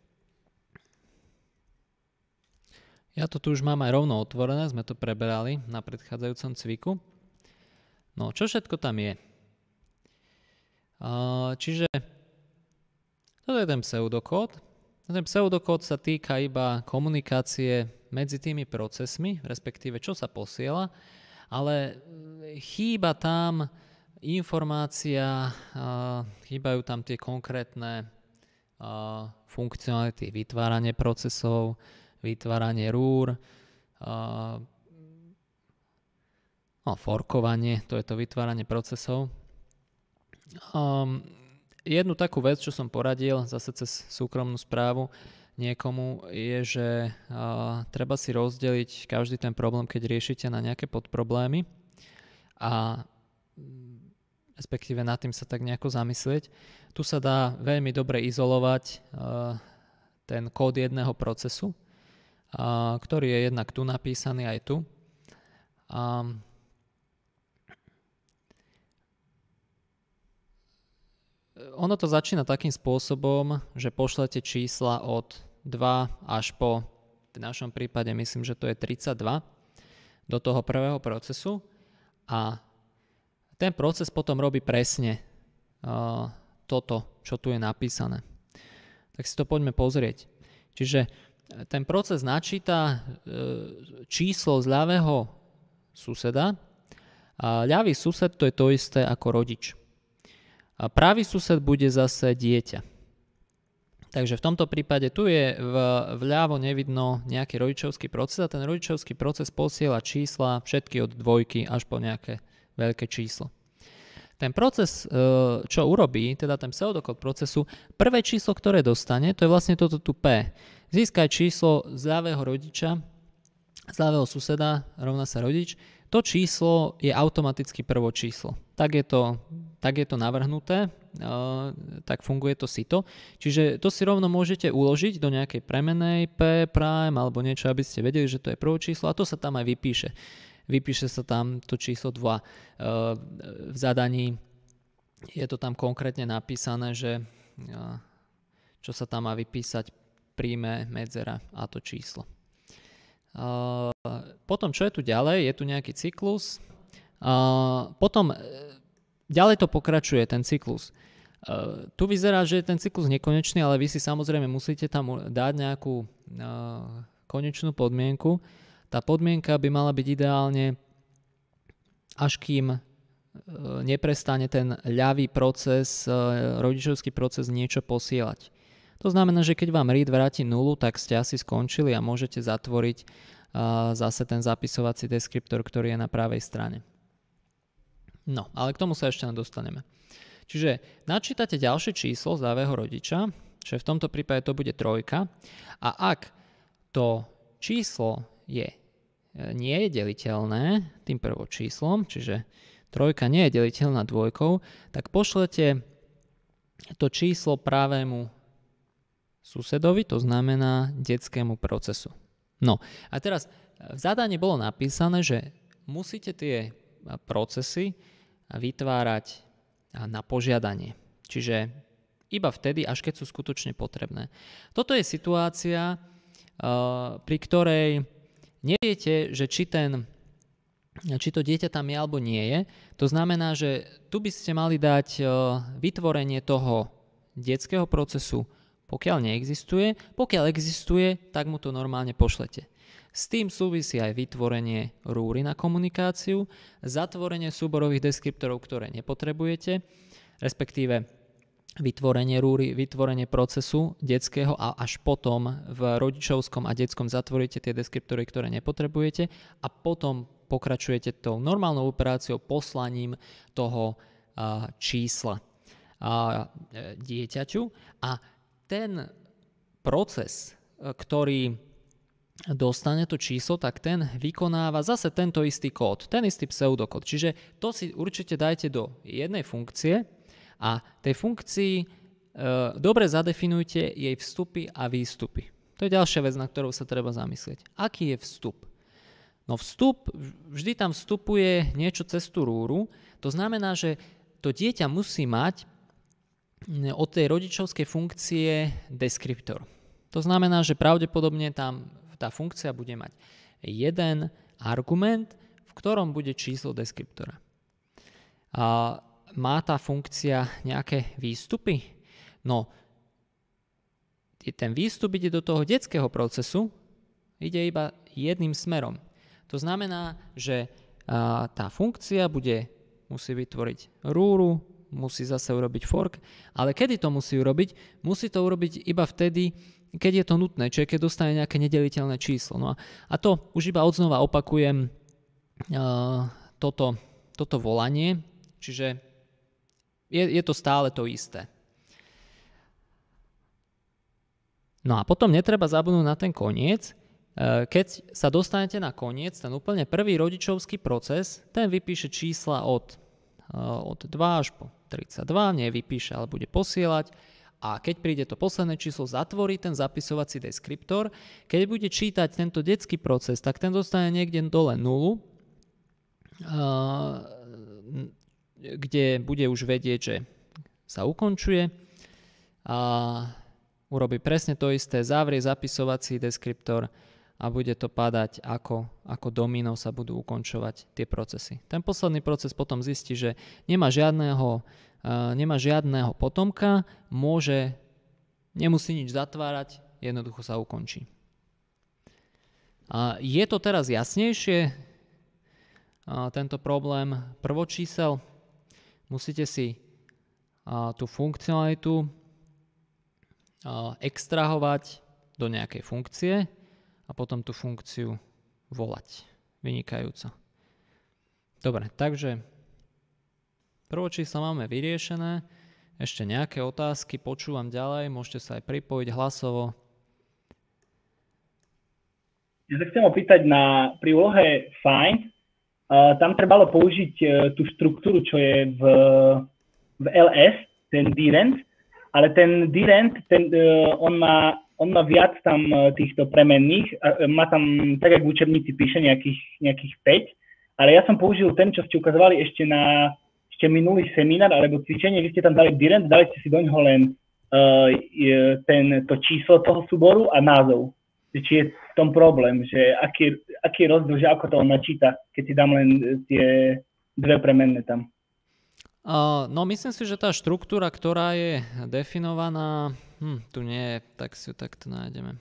Ja to tu už mám aj rovno otvorené, sme to preberali na predchádzajúcom cviku. No, čo všetko tam je? A, čiže toto je ten pseudokód. Ten pseudokód sa týka iba komunikácie medzi tými procesmi, respektíve čo sa posiela, ale chýba tam informácia, chýbajú tam tie konkrétne funkcionality, vytváranie procesov, vytváranie rúr, no, forkovanie, to je to vytváranie procesov. Jednu takú vec, čo som poradil zase cez súkromnú správu niekomu, je, že uh, treba si rozdeliť každý ten problém, keď riešite na nejaké podproblémy a respektíve nad tým sa tak nejako zamyslieť. Tu sa dá veľmi dobre izolovať uh, ten kód jedného procesu, uh, ktorý je jednak tu napísaný aj tu. Um, Ono to začína takým spôsobom, že pošlete čísla od dva až po, v našom prípade myslím, že to je tridsaťdva, do toho prvého procesu a ten proces potom robí presne uh, toto, čo tu je napísané. Tak si to poďme pozrieť. Čiže ten proces načíta uh, číslo z ľavého suseda a ľavý sused to je to isté ako rodič. A pravý sused bude zase dieťa. Takže v tomto prípade tu je v, vľavo nevidno nejaký rodičovský proces a ten rodičovský proces posiela čísla všetky od dvojky až po nejaké veľké číslo. Ten proces, čo urobí, teda ten pseudokód procesu, prvé číslo, ktoré dostane, to je vlastne toto tu P. Získaj číslo z ľavého rodiča, z ľavého suseda, rovná sa rodič, to číslo je automaticky prvo číslo. Tak je to, tak je to navrhnuté, uh, tak funguje to sito. Čiže to si rovno môžete uložiť do nejakej premenej P prime alebo niečo, aby ste vedeli, že to je prvé číslo a to sa tam aj vypíše. Vypíše sa tam to číslo dva. Uh, v zadaní je to tam konkrétne napísané, že uh, čo sa tam má vypísať, príjme medzera a to číslo. Uh, potom, čo je tu ďalej, je tu nejaký cyklus. Uh, potom uh, ďalej to pokračuje, ten cyklus. Uh, tu vyzerá, že je ten cyklus nekonečný, ale vy si samozrejme musíte tam dať nejakú uh, konečnú podmienku. Tá podmienka by mala byť ideálne, až kým uh, neprestane ten ľavý proces, uh, rodičovský proces niečo posielať. To znamená, že keď vám read vráti nulu, tak ste asi skončili a môžete zatvoriť uh, zase ten zapisovací deskriptor, ktorý je na pravej strane. No, ale k tomu sa ešte dostaneme. Čiže načítate ďalšie číslo z ľavého rodiča, čo v tomto prípade to bude trojka. A ak to číslo je, nie je deliteľné tým prvočíslom, čiže trojka nie je deliteľná dvojkou, tak pošlete to číslo pravému susedovi, to znamená detskému procesu. No a teraz v zadaní bolo napísané, že musíte tie procesy vytvárať na požiadanie. Čiže iba vtedy, až keď sú skutočne potrebné. Toto je situácia, pri ktorej neviete, že či, ten, či to dieťa tam je alebo nie je. To znamená, že tu by ste mali dať vytvorenie toho detského procesu, pokiaľ neexistuje. Pokiaľ existuje, tak mu to normálne pošlete. S tým súvisí aj vytvorenie rúry na komunikáciu, zatvorenie súborových deskriptorov, ktoré nepotrebujete, respektíve vytvorenie rúry, vytvorenie procesu detského a až potom v rodičovskom a detskom zatvoríte tie deskriptory, ktoré nepotrebujete a potom pokračujete tou normálnou operáciou poslaním toho a, čísla a, e, dieťaťu a ten proces, ktorý dostane to číslo, tak ten vykonáva zase tento istý kód, ten istý pseudokód. Čiže to si určite dajte do jednej funkcie a tej funkcii e, dobre zadefinujte jej vstupy a výstupy. To je ďalšia vec, na ktorú sa treba zamyslieť. Aký je vstup? No vstup, vždy tam vstupuje niečo cez tú rúru, to znamená, že to dieťa musí mať od tej rodičovskej funkcie deskriptor. To znamená, že pravdepodobne tam tá funkcia bude mať jeden argument, v ktorom bude číslo deskriptora. A má tá funkcia nejaké výstupy? No, ten výstup ide do toho detského procesu, ide iba jedným smerom. To znamená, že tá funkcia bude, musí vytvoriť rúru, musí zase urobiť fork, ale kedy to musí urobiť? Musí to urobiť iba vtedy, keď je to nutné, čiže keď dostane nejaké nedeliteľné číslo. No a, a to už iba odznova opakujem uh, toto, toto volanie, čiže je, je to stále to isté. No a potom netreba zabudnúť na ten koniec. Uh, keď sa dostanete na koniec, ten úplne prvý rodičovský proces, ten vypíše čísla od, uh, od dva až po tridsaťdva, nevypíše, ale bude posielať. A keď príde to posledné číslo, zatvorí ten zapisovací deskriptor. Keď bude čítať tento detský proces, tak ten dostane niekde dole nulu, kde bude už vedieť, že sa ukončuje. A urobí presne to isté, zavrie zapisovací deskriptor a bude to padať ako, ako domino sa budú ukončovať tie procesy. Ten posledný proces potom zistí, že nemá žiadneho Uh, nemá žiadneho potomka, môže, nemusí nič zatvárať, jednoducho sa ukončí. Uh, je to teraz jasnejšie, uh, tento problém prvočísel? Musíte si uh, tú funkcionalitu uh, extrahovať do nejakej funkcie a potom tú funkciu volať. Vynikajúco. Dobre, takže prvočíslo máme vyriešené. Ešte nejaké otázky, počúvam ďalej, môžete sa aj pripojiť hlasovo. Ja sa chcem opýtať na pri úlohe find, uh, tam trebalo použiť uh, tú štruktúru, čo je v, v el es, ten dirend, ale ten dirend, ten, uh, on, má, on má viac tam uh, týchto premenných, uh, má tam, tak jak v učebnici píše, nejakých, nejakých päť, ale ja som použil ten, čo ste ukazovali ešte na ešte minulý seminár alebo cvičenie, vy ste tam dali dirend, dali ste si doňho len uh, ten, to číslo toho súboru a názov. Či je v tom problém, že aký, aký je rozdiel, že ako to on načíta, keď si dám len tie dve premenné tam. Uh, no myslím si, že tá štruktúra, ktorá je definovaná, hm, tu nie je, tak si ju takto nájdeme.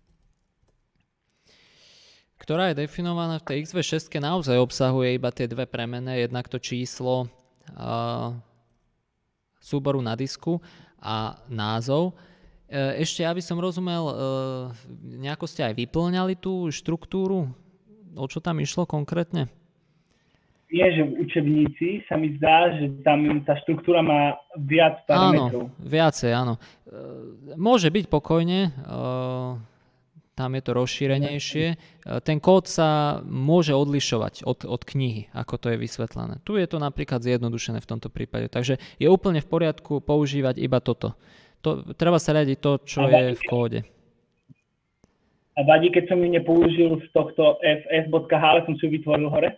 Ktorá je definovaná v tej iks vé šesť naozaj obsahuje iba tie dve premenné, jednak to číslo Uh, súboru na disku a názov. Uh, ešte, aby som rozumel, uh, nejako ste aj vyplňali tú štruktúru? O čo tam išlo konkrétne? Je, že v učebnici sa mi zdá, že tam tá štruktúra má viac parametrov. Áno, viacej, áno. Uh, môže byť pokojne, uh, tam je to rozšírenejšie. Ten kód sa môže odlišovať od, od knihy, ako to je vysvetlené. Tu je to napríklad zjednodušené v tomto prípade, takže je úplne v poriadku používať iba toto. to, treba sa riadiť to, čo A je vadí, v kóde. A vadí, keď som ju nepoužil z tohto fs.h, ale som si ju vytvoril hore?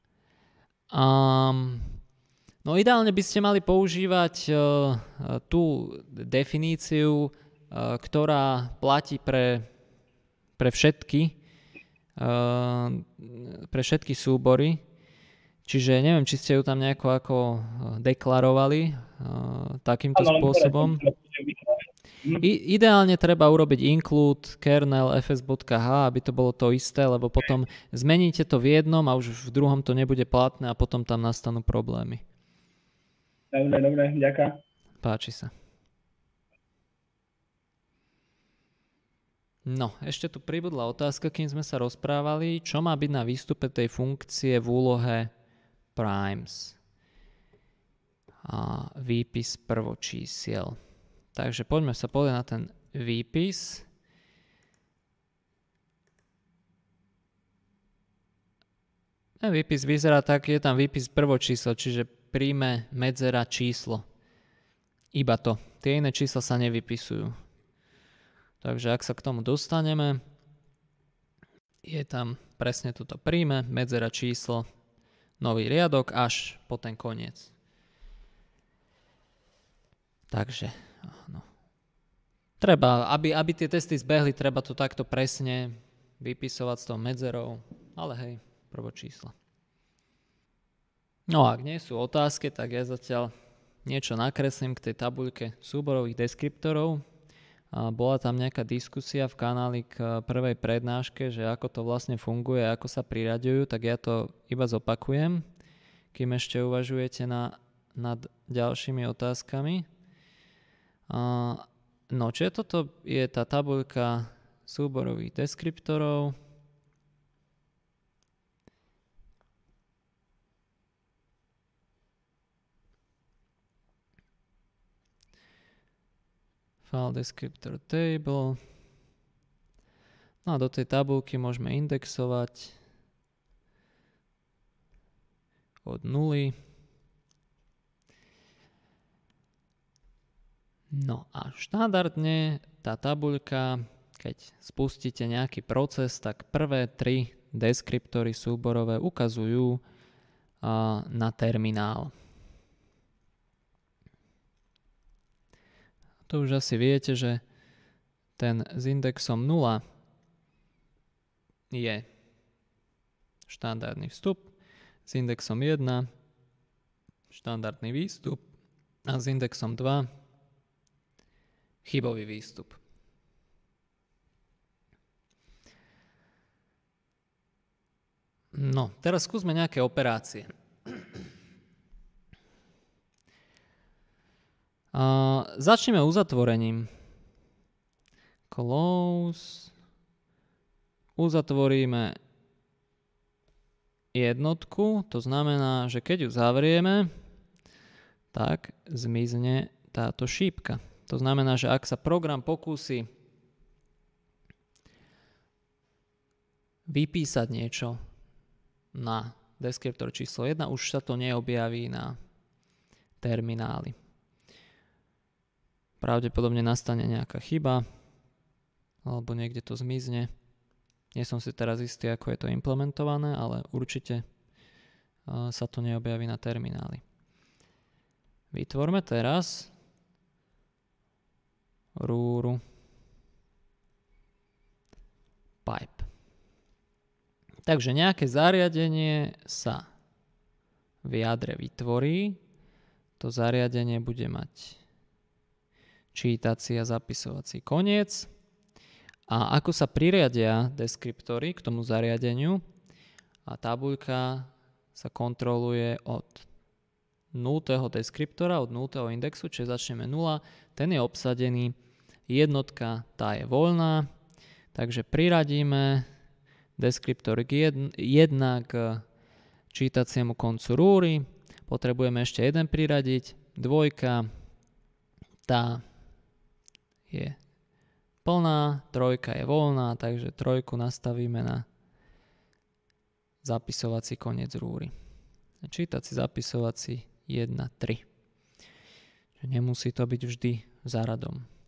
Um, no ideálne by ste mali používať uh, tú definíciu, uh, ktorá platí pre, pre všetky uh, pre všetky súbory. Čiže neviem, či ste ju tam nejako ako deklarovali uh, takýmto Áno, spôsobom. I, ideálne treba urobiť include kernel fs.h, aby to bolo to isté, lebo potom zmeníte to v jednom a už v druhom to nebude platné a potom tam nastanú problémy. Dobre, dobre, ďakujem. Páči sa. No, ešte tu pribudla otázka, kým sme sa rozprávali, čo má byť na výstupe tej funkcie v úlohe primes a výpis prvočísiel. Takže poďme sa pozrieť na ten výpis. Ten výpis vyzerá tak, je tam výpis prvočísel, čiže príjme medzera číslo. Iba to. Tie iné čísla sa nevypisujú. Takže ak sa k tomu dostaneme, je tam presne toto príjme, medzera číslo, nový riadok až po ten koniec. Takže no. Treba, aby, aby tie testy zbehli, treba to takto presne vypisovať s tou medzerou, ale hej, prvočíslo. No a ak nie sú otázky, tak ja zatiaľ niečo nakreslím k tej tabuľke súborových deskriptorov. A bola tam nejaká diskusia v kanáli k prvej prednáške, že ako to vlastne funguje, ako sa priraďujú, tak ja to iba zopakujem, kým ešte uvažujete na, nad ďalšími otázkami. Uh, no, čiže toto je tá tabuľka súborových deskriptorov. File descriptor table. No a do tej tabuľky môžeme indexovať od nuly. No a štandardne tá tabuľka, keď spustíte nejaký proces, tak prvé tri deskriptory súborové ukazujú uh, na terminál. To už asi viete, že ten s indexom nula je štandardný vstup, s indexom jeden štandardný výstup a s indexom dva chybový výstup. No, teraz skúsme nejaké operácie. Uh, začneme uzatvorením. Close. Uzatvoríme jednotku, to znamená, že keď ju zavrieme, tak zmizne táto šípka. To znamená, že ak sa program pokúsi vypísať niečo na deskriptor číslo jeden, už sa to neobjaví na termináli. Pravdepodobne nastane nejaká chyba, alebo niekde to zmizne. Nie som si teraz istý, ako je to implementované, ale určite sa to neobjaví na termináli. Vytvorme teraz rúru pipe. Takže nejaké zariadenie sa v jadre vytvorí. To zariadenie bude mať čítací a zapisovací koniec. A ako sa pririadia deskriptory k tomu zariadeniu, a tabuľka sa kontroluje od nultého deskriptora, od nultého indexu, čiže začneme nula, ten je obsadený, jednotka tá je voľná, takže priradíme deskriptor jeden k čítaciemu koncu rúry, potrebujeme ešte jeden priradiť, dvojka, tá je plná, trojka je voľná, takže trojku nastavíme na zapisovací koniec rúry. Čítací, zapisovací jeden, tri. Nemusí to byť vždy za radom.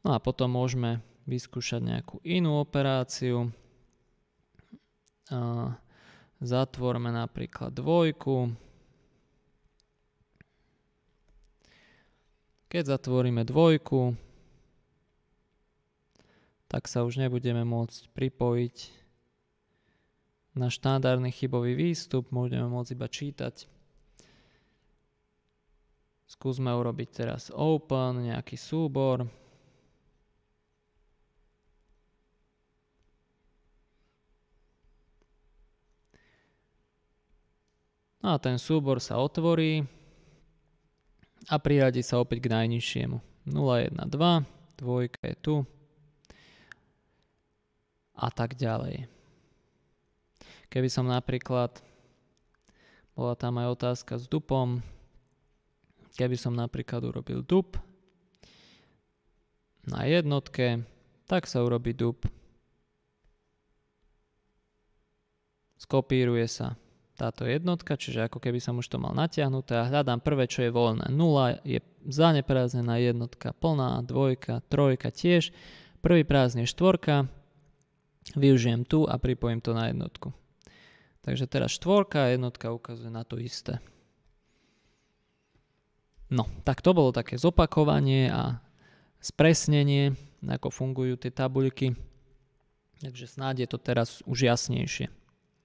No a potom môžeme vyskúšať nejakú inú operáciu. Zatvorme napríklad dvojku. Keď zatvoríme dvojku, tak sa už nebudeme môcť pripojiť na štandardný chybový výstup, môžeme môcť iba čítať. Skúsme urobiť teraz open, nejaký súbor. No a ten súbor sa otvorí a priradí sa opäť k najnižšiemu. nula, jeden, dva, dvojka je tu a tak ďalej. Keby som napríklad, bola tam aj otázka s dupom, keby som napríklad urobil dup na jednotke, tak sa urobí dup. Skopíruje sa táto jednotka, čiže ako keby som už to mal natiahnuté a hľadám prvé, čo je voľné. nula je zaneprázdnená jednotka plná, dvojka, trojka tiež. Prvý prázdny je štvorka, využijem tu a pripojím to na jednotku. Takže teraz štvorka a jednotka ukazuje na to isté. No, tak to bolo také zopakovanie a spresnenie, ako fungujú tie tabuľky. Takže snáď je to teraz už jasnejšie.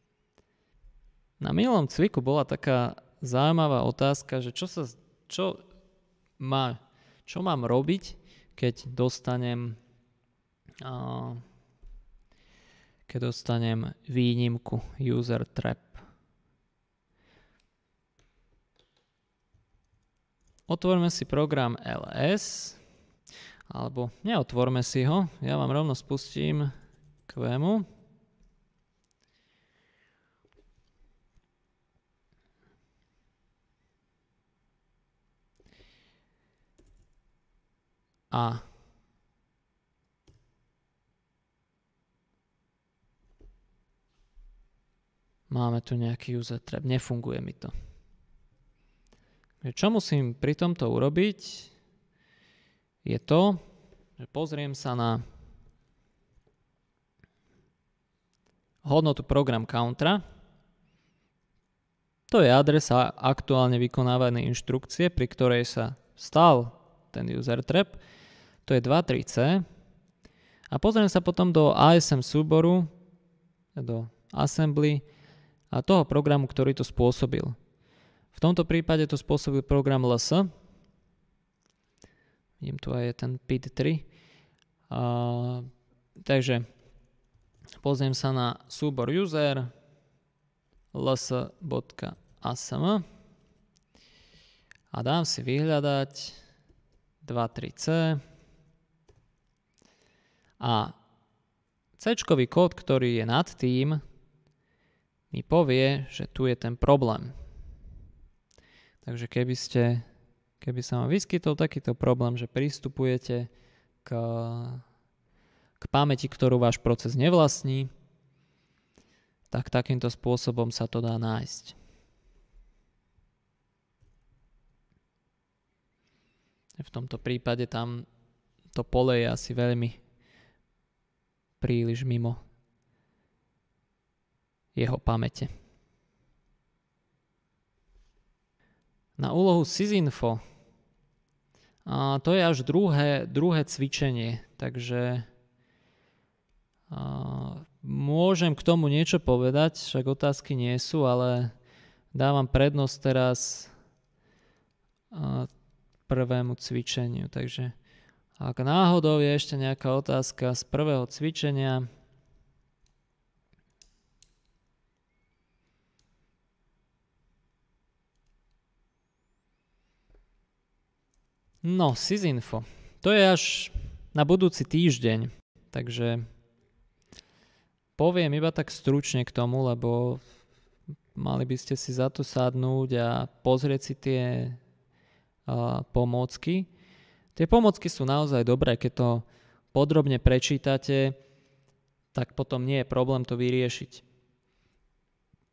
Na minulom cviku bola taká zaujímavá otázka, že čo, sa, čo, má, čo mám robiť, keď dostanem, uh, keď dostanem výnimku user trap. Otvorme si program el es, alebo neotvorme si ho, ja vám rovno spustím Kvemu. A máme tu nejaký user trap, nefunguje mi to. Čo musím pri tomto urobiť, je to, že pozriem sa na hodnotu program countera. To je adresa aktuálne vykonávanej inštrukcie, pri ktorej sa stal ten user trap. To je dva tri C. A pozriem sa potom do á es em súboru, do assembly a toho programu, ktorý to spôsobil. V tomto prípade to spôsobil program el es. Vidím tu aj ten pid tri. A, takže pozriem sa na súbor user ls.asm a dám si vyhľadať dva tri C a C-čkový kód, ktorý je nad tým, mi povie, že tu je ten problém. Takže keby ste, keby sa vám vyskytol takýto problém, že pristupujete k, k pamäti, ktorú váš proces nevlastní, tak takýmto spôsobom sa to dá nájsť. V tomto prípade tam to pole je asi veľmi príliš mimo jeho pamäte. Na úlohu sysinfo a to je až druhé, druhé cvičenie, takže a, môžem k tomu niečo povedať, však otázky nie sú, ale dávam prednosť teraz a, prvému cvičeniu. Takže ak náhodou je ešte nejaká otázka z prvého cvičenia, no, sysinfo. To je až na budúci týždeň, takže poviem iba tak stručne k tomu, lebo mali by ste si za to sadnúť a pozrieť si tie uh, pomôcky. Tie pomôcky sú naozaj dobré, keď to podrobne prečítate, tak potom nie je problém to vyriešiť.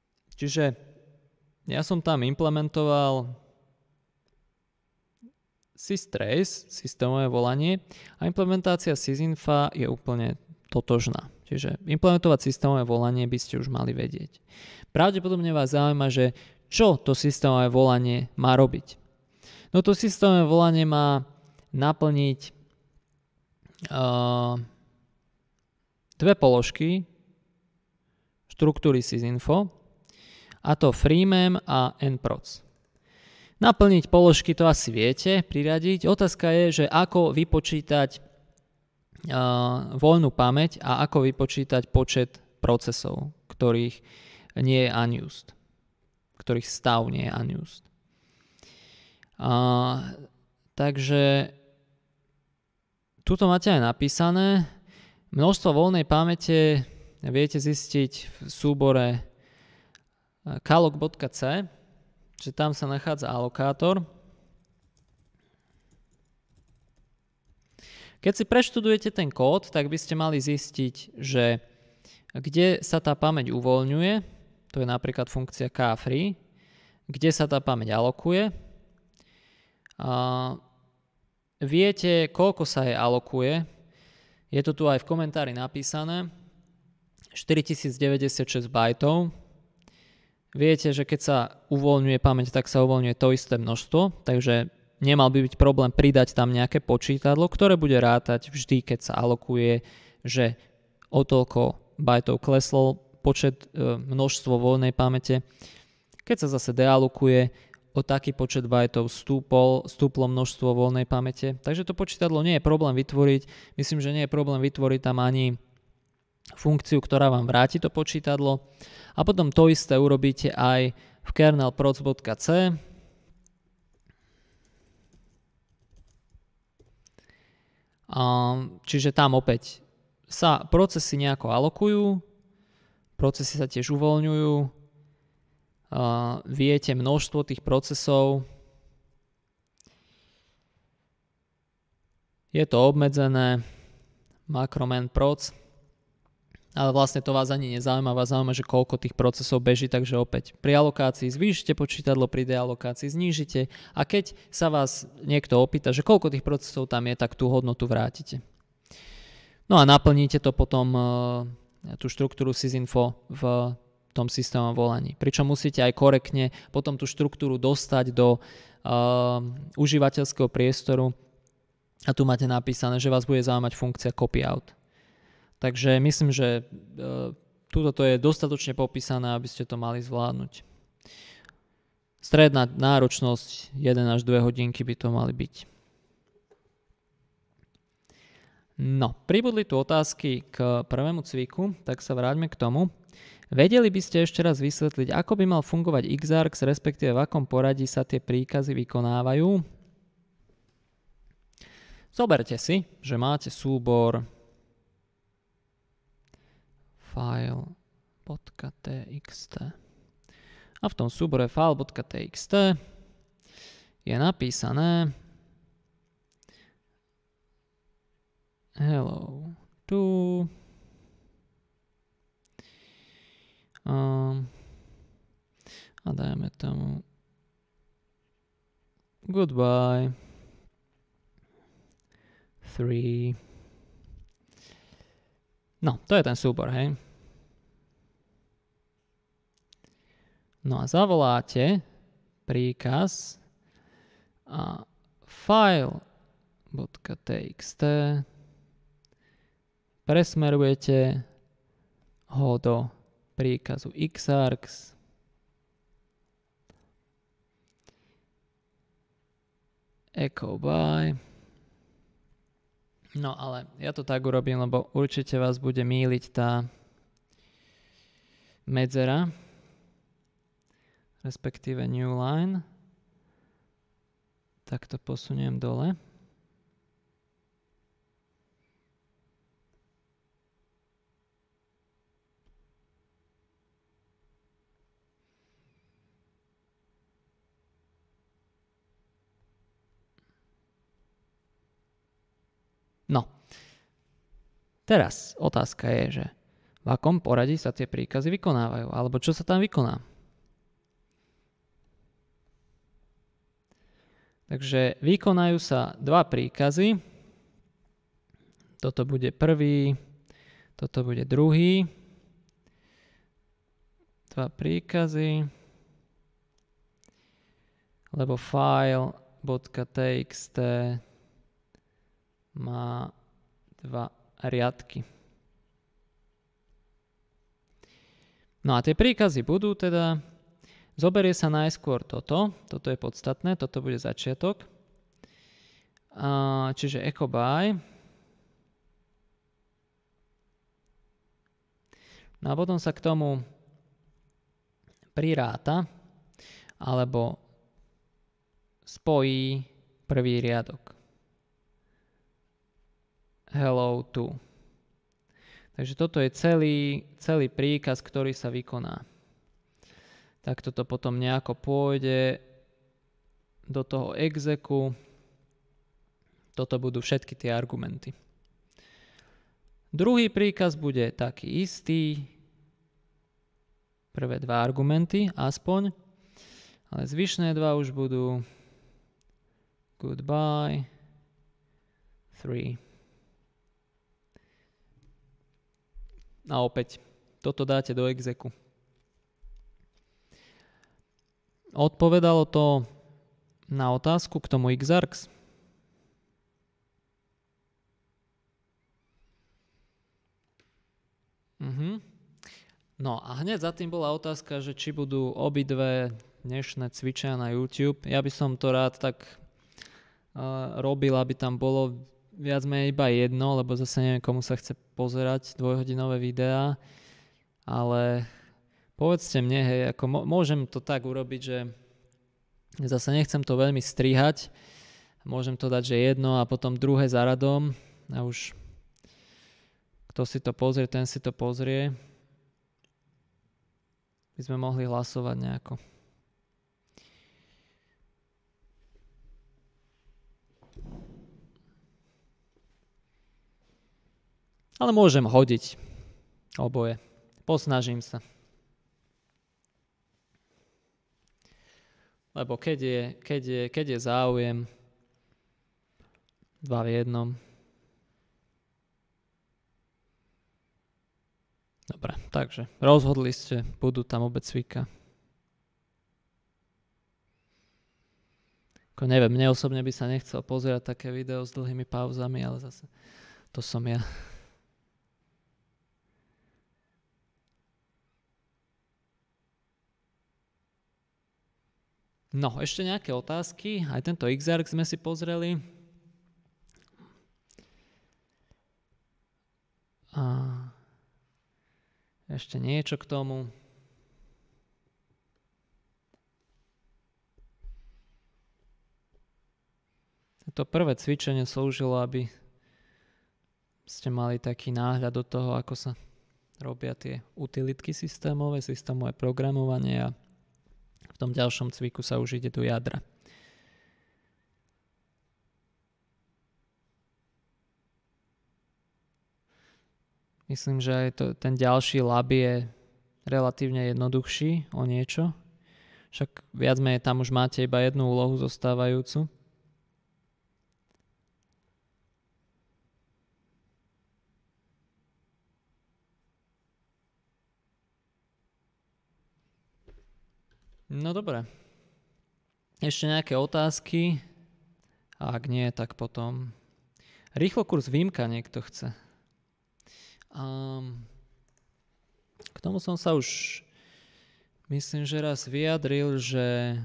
Čiže ja som tam implementoval systrace, systémové volanie, a implementácia sysinfa je úplne totožná. Čiže implementovať systémové volanie by ste už mali vedieť. Pravdepodobne vás zaujíma, že čo to systémové volanie má robiť. No to systémové volanie má naplniť uh, dve položky štruktúry sysinfo, a to freemem a nproc. Naplniť položky to asi viete priradiť. Otázka je, že ako vypočítať uh, voľnú pamäť a ako vypočítať počet procesov, ktorých nie je unused, ktorých stav nie je unused. Uh, takže tuto máte aj napísané. Množstvo voľnej pamäte viete zistiť v súbore calloc.c, že tam sa nachádza alokátor. Keď si preštudujete ten kód, tak by ste mali zistiť, že kde sa tá pamäť uvoľňuje, to je napríklad funkcia kfree, kde sa tá pamäť alokuje. A viete, koľko sa jej alokuje. Je to tu aj v komentári napísané. štyritisícdeväťdesiatšesť bajtov. Viete, že keď sa uvoľňuje pamäť, tak sa uvoľňuje to isté množstvo, takže nemal by byť problém pridať tam nejaké počítadlo, ktoré bude rátať vždy, keď sa alokuje, že o toľko bajtov kleslo počet, množstvo voľnej pamäte. Keď sa zase dealokuje, o taký počet bajtov stúpol, stúplo množstvo voľnej pamäte. Takže to počítadlo nie je problém vytvoriť. Myslím, že nie je problém vytvoriť tam ani funkciu, ktorá vám vráti to počítadlo. A potom to isté urobíte aj v kernelproc.c. Čiže tam opäť sa procesy nejako alokujú, procesy sa tiež uvoľňujú, viete množstvo tých procesov, je to obmedzené, makroman proc, ale vlastne to vás ani nezaujíma, vás zaujíma, že koľko tých procesov beží, takže opäť pri alokácii zvýšite počítadlo, pri dealokácii znížite a keď sa vás niekto opýta, že koľko tých procesov tam je, tak tú hodnotu vrátite. No a naplníte to potom tú štruktúru sysinfo v tom systémovom volaní. Pričom musíte aj korektne potom tú štruktúru dostať do uh, užívateľského priestoru a tu máte napísané, že vás bude zaujímať funkcia copyout. Takže myslím, že uh, túto to je dostatočne popísané, aby ste to mali zvládnuť. Stredná náročnosť jeden až dve hodinky by to mali byť. No, pribudli tu otázky k prvému cviku, tak sa vráťme k tomu. Vedeli by ste ešte raz vysvetliť, ako by mal fungovať Xargs, respektíve v akom poradí sa tie príkazy vykonávajú? Zoberte si, že máte súbor file.txt a v tom súbore file.txt je napísané hello to um, a dajme tomu goodbye three. No, to je ten súbor, hej. No a zavoláte príkaz a file.txt presmerujete ho do príkazu xargs echo by. No ale ja to tak urobím, lebo určite vás bude mýliť tá medzera, respektíve new line. Tak to posuniem dole. No, teraz otázka je, že v akom poradí sa tie príkazy vykonávajú, alebo čo sa tam vykoná. Takže vykonajú sa dva príkazy. Toto bude prvý, toto bude druhý. Dva príkazy. Lebo file.txt má dva riadky. No a tie príkazy budú teda, zoberie sa najskôr toto, toto je podstatné, toto bude začiatok. A, čiže echo by. No a potom sa k tomu priráta, alebo spojí prvý riadok. Hello to. Takže toto je celý, celý príkaz, ktorý sa vykoná. Tak toto potom nejako pôjde do toho exeku. Toto budú všetky tie argumenty. Druhý príkaz bude taký istý. Prvé dva argumenty aspoň. Ale zvyšné dva už budú goodbye, three. A opäť, toto dáte do exeku. Odpovedalo to na otázku k tomu Xargs? Mhm. No a hneď za tým bola otázka, že či budú obidve dnešné cvičenia na YouTube. Ja by som to rád tak uh, robil, aby tam bolo viac menej iba jedno, lebo zase neviem, komu sa chce pozerať dvojhodinové videá, ale povedzte mne, hej, ako môžem to tak urobiť, že zase nechcem to veľmi strihať, môžem to dať, že jedno a potom druhé za radom a už kto si to pozrie, ten si to pozrie. By sme mohli hlasovať nejako. Ale môžem hodiť oboje. Posnažím sa. Lebo keď je, keď je, keď je záujem, dva v jednom. Dobre, takže rozhodli ste, budú tam obe cvika. Ako neviem, mne osobne by sa nechcel pozerať také video s dlhými pauzami, ale zase to som ja. No, ešte nejaké otázky. Aj tento Xargs sme si pozreli. A ešte niečo k tomu. To prvé cvičenie slúžilo, aby ste mali taký náhľad do toho, ako sa robia tie utilitky systémové, systémové programovanie a v tom ďalšom cviku sa už ide do jadra. Myslím, že aj to, ten ďalší lab je relatívne jednoduchší o niečo. Však viac menej tam už máte iba jednu úlohu zostávajúcu. No dobre. Ešte nejaké otázky? A ak nie, tak potom rýchlo kurz výjimka niekto chce. Um, k tomu som sa už myslím, že raz vyjadril, že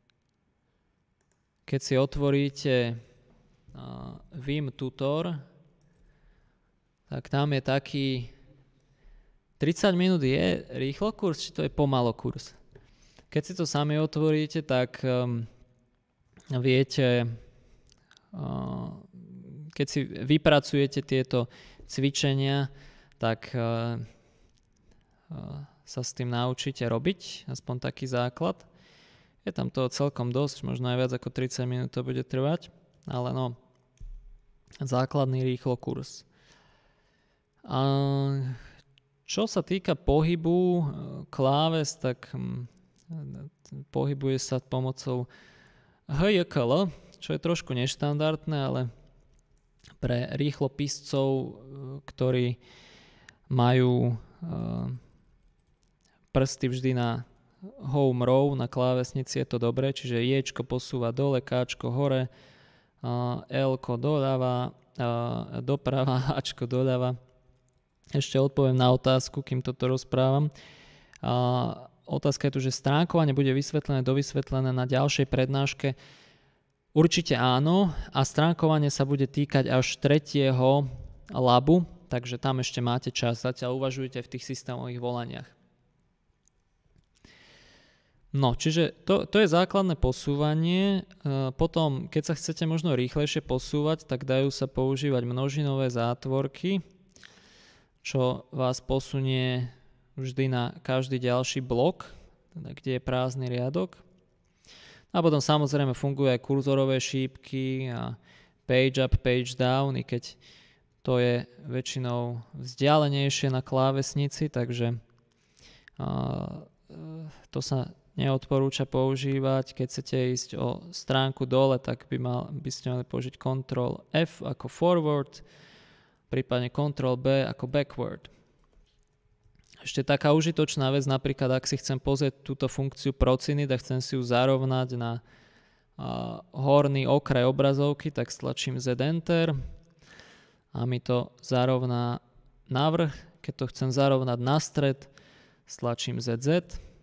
keď si otvoríte uh, Vim Tutor, tak tam je taký tridsať minút je rýchlo kurz, či to je pomalo kurz? Keď si to sami otvoríte, tak um, viete, uh, keď si vypracujete tieto cvičenia, tak uh, uh, sa s tým naučíte robiť, aspoň taký základ. Je tam toho celkom dosť, možno aj viac ako tridsať minút to bude trvať, ale no, základný rýchlo kurz. A čo sa týka pohybu kláves, tak um, pohybuje sa pomocou há jé ká el, čo je trošku neštandardné, ale pre rýchlopiscov, ktorí majú prsty vždy na home row, na klávesnici, je to dobré, čiže Jčko posúva dole, Kčko hore, Lko doľava, doprava, Ačko doľava. Ešte odpoviem na otázku, kým toto rozprávam. Otázka je tu, že stránkovanie bude vysvetlené, dovysvetlené na ďalšej prednáške. Určite áno, a stránkovanie sa bude týkať až tretieho labu, takže tam ešte máte čas, zatiaľ uvažujte v tých systémových volaniach. No, čiže to, to je základné posúvanie. Potom, keď sa chcete možno rýchlejšie posúvať, tak dajú sa používať množinové zátvorky, čo vás posunie vždy na každý ďalší blok, teda kde je prázdny riadok. A potom samozrejme fungujú aj kurzorové šípky a page up, page down, i keď to je väčšinou vzdialenejšie na klávesnici, takže to sa neodporúča používať. Keď chcete ísť o stránku dole, tak by, mal, by ste mali použiť control F ako forward, prípadne control B ako backward. Ešte taká užitočná vec, napríklad ak si chcem pozrieť túto funkciu Procinit a chcem si ju zarovnať na uh, horný okraj obrazovky, tak stlačím Z Enter a mi to zarovná na vrch. Keď to chcem zarovnať na stred, stlačím Z Z.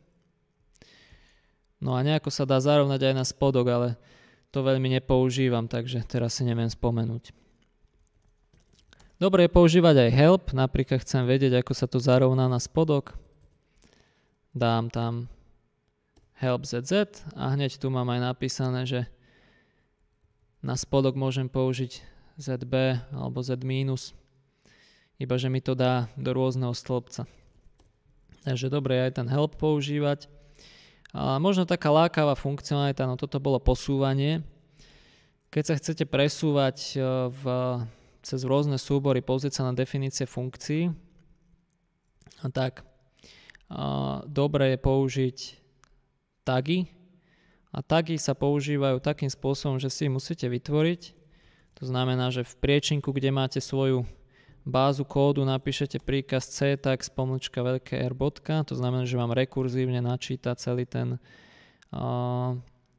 No a nejako sa dá zarovnať aj na spodok, ale to veľmi nepoužívam, takže teraz si neviem spomenúť. Dobre je používať aj help, napríklad chcem vedieť, ako sa to zarovná na spodok. Dám tam help Z Z a hneď tu mám aj napísané, že na spodok môžem použiť Z B alebo Z minus, iba že mi to dá do rôzneho stĺpca. Takže dobre je aj ten help používať. A možno taká lákavá funkcionalita, no toto bolo posúvanie. Keď sa chcete presúvať v, cez rôzne súbory, pozrieť sa na definície funkcií, tak a, dobre je použiť tagy. A tagy sa používajú takým spôsobom, že si ich musíte vytvoriť. To znamená, že v priečinku, kde máte svoju bázu kódu, napíšete príkaz ctags pomlčka veľké R bodka, to znamená, že vám rekurzívne načíta celý ten uh, uh,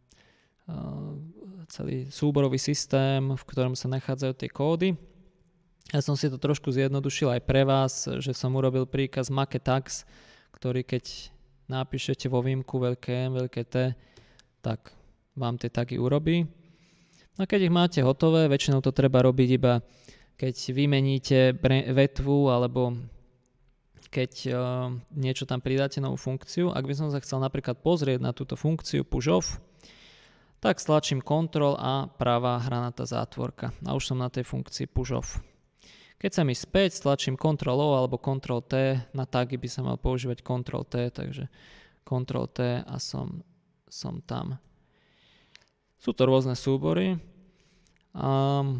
celý súborový systém, v ktorom sa nachádzajú tie kódy. Ja som si to trošku zjednodušil aj pre vás, že som urobil príkaz make_tags, ktorý keď napíšete vo výmku veľké M, veľké T, tak vám tie tagy urobí. A keď ich máte hotové, väčšinou to treba robiť iba keď vymeníte vetvu alebo keď uh, niečo tam pridáte novú funkciu. Ak by som sa chcel napríklad pozrieť na túto funkciu push off, tak stlačím Ctrl a pravá hranatá zátvorka a už som na tej funkcii push off. Keď sa mi späť, stlačím Ctrl O alebo Ctrl T, na tagy by sa mal používať Ctrl T, takže Ctrl T a som, som tam. Sú to rôzne súbory. Um,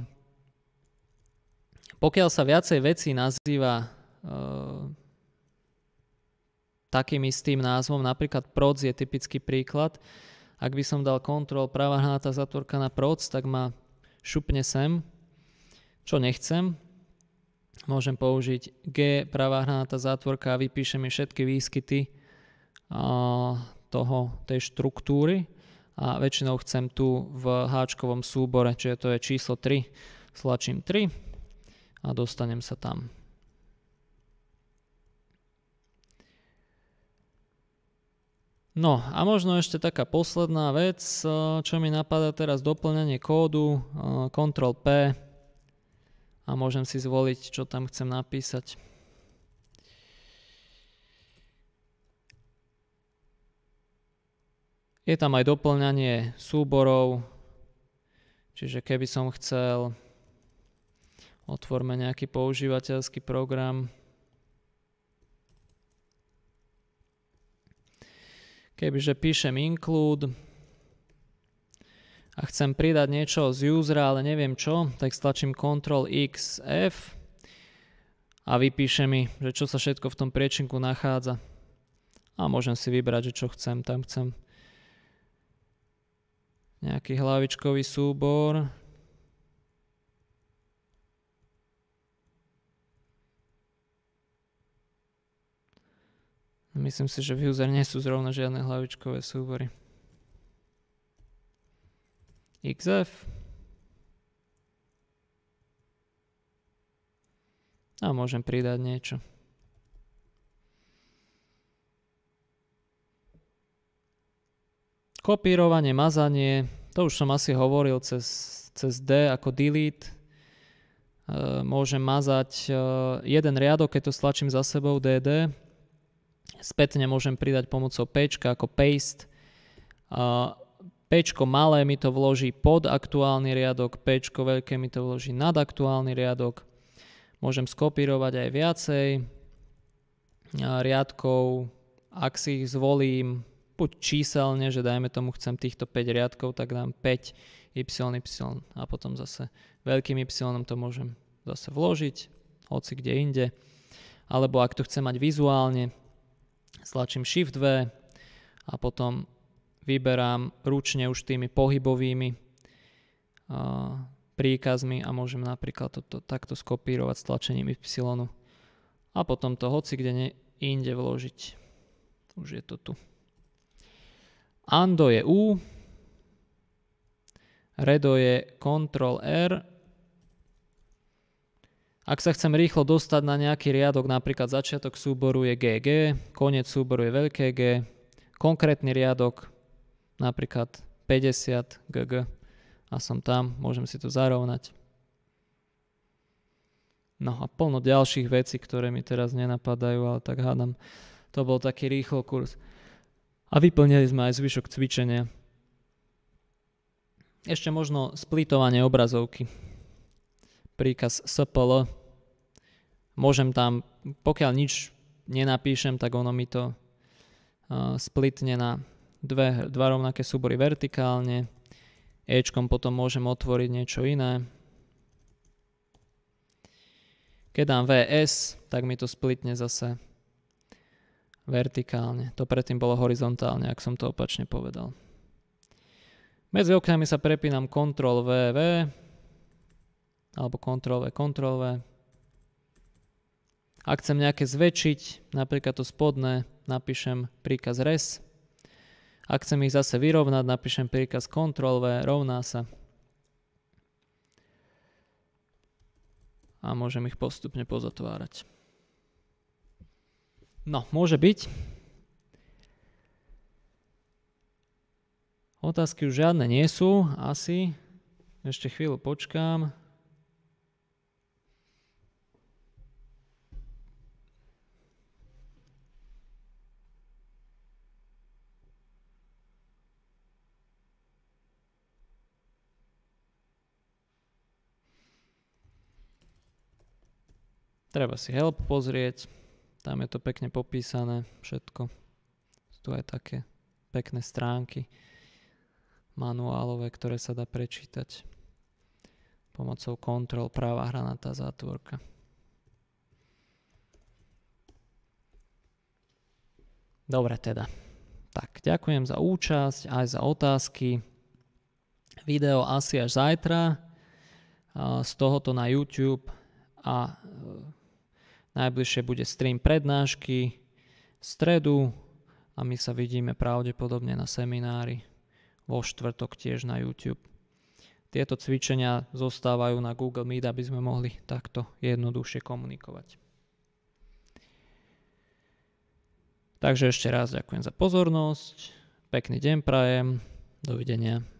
Pokiaľ sa viacej vecí nazýva uh, takým istým názvom, napríklad proc je typický príklad, ak by som dal Ctrl, pravá hranatá zátvorka na proc, tak ma šupne sem, čo nechcem. Môžem použiť G, pravá hranatá zátvorka a vypíše mi všetky výskyty uh, toho, tej štruktúry a väčšinou chcem tu v háčkovom súbore, čiže to je číslo tri, stlačím tri. A dostanem sa tam. No a možno ešte taká posledná vec, čo mi napadá teraz, doplňanie kódu, Ctrl P a môžem si zvoliť, čo tam chcem napísať. Je tam aj doplňanie súborov, čiže keby som chcel, otvorme nejaký používateľský program. Kebyže píšem include a chcem pridať niečo z usera, ale neviem čo, tak stlačím Ctrl X F a vypíše mi, že čo sa všetko v tom priečinku nachádza. A môžem si vybrať, že čo chcem, tam chcem nejaký hlavičkový súbor. Myslím si, že v user nie sú zrovna žiadne hlavičkové súbory. iks ef. A môžem pridať niečo. Kopírovanie, mazanie, to už som asi hovoril cez, cez D ako delete. E, môžem mazať e, jeden riadok, keď to stlačím za sebou dé dé. Spätne môžem pridať pomocou péčka ako paste. A péčko malé mi to vloží pod aktuálny riadok, péčko veľké mi to vloží nad aktuálny riadok. Môžem skopírovať aj viacej riadkov, ak si ich zvolím buď číselne, že dajme tomu chcem týchto päť riadkov, tak dám päť y, y a potom zase veľkým y to môžem zase vložiť, hoci kde inde. Alebo ak to chcem mať vizuálne, stlačím Shift V a potom vyberám ručne už tými pohybovými uh, príkazmi a môžem napríklad toto takto skopírovať stlačením Y a potom to hoci kde ne, inde vložiť. Už je to tu. Undo je U, Redo je Ctrl R. Ak sa chcem rýchlo dostať na nejaký riadok, napríklad začiatok súboru je gé gé, koniec súboru je veľké G, konkrétny riadok, napríklad päťdesiat gé gé a som tam, môžem si to zarovnať. No a plno ďalších vecí, ktoré mi teraz nenapadajú, ale tak hádam, to bol taký rýchlo kurz. A vyplnili sme aj zvyšok cvičenia. Ešte možno splitovanie obrazovky. Príkaz es pé el. Môžem tam, pokiaľ nič nenapíšem, tak ono mi to uh, splitne na dve, dva rovnaké súbory vertikálne. Ečkom potom môžem otvoriť niečo iné. Keď dám vé es, tak mi to splitne zase vertikálne. To predtým bolo horizontálne, ak som to opačne povedal. Medzi oknami sa prepínam Ctrl V V alebo Ctrl V Ctrl V. Ak chcem nejaké zväčšiť, napríklad to spodné, napíšem príkaz res. Ak chcem ich zase vyrovnať, napíšem príkaz Ctrl V, rovná sa. A môžem ich postupne pozatvárať. No, môže byť. Otázky už žiadne nie sú, asi. Ešte chvíľu počkám. Treba si help pozrieť. Tam je to pekne popísané všetko. Sú tu aj také pekné stránky manuálové, ktoré sa dá prečítať pomocou kontrol práva hranatá zátvorka. Dobre teda. Tak, ďakujem za účasť, aj za otázky. Video asi až zajtra. Z tohoto na YouTube a najbližšie bude stream prednášky v stredu a my sa vidíme pravdepodobne na seminári vo štvrtok tiež na YouTube. Tieto cvičenia zostávajú na Google Meet, aby sme mohli takto jednoduchšie komunikovať. Takže ešte raz ďakujem za pozornosť, pekný deň prajem, dovidenia.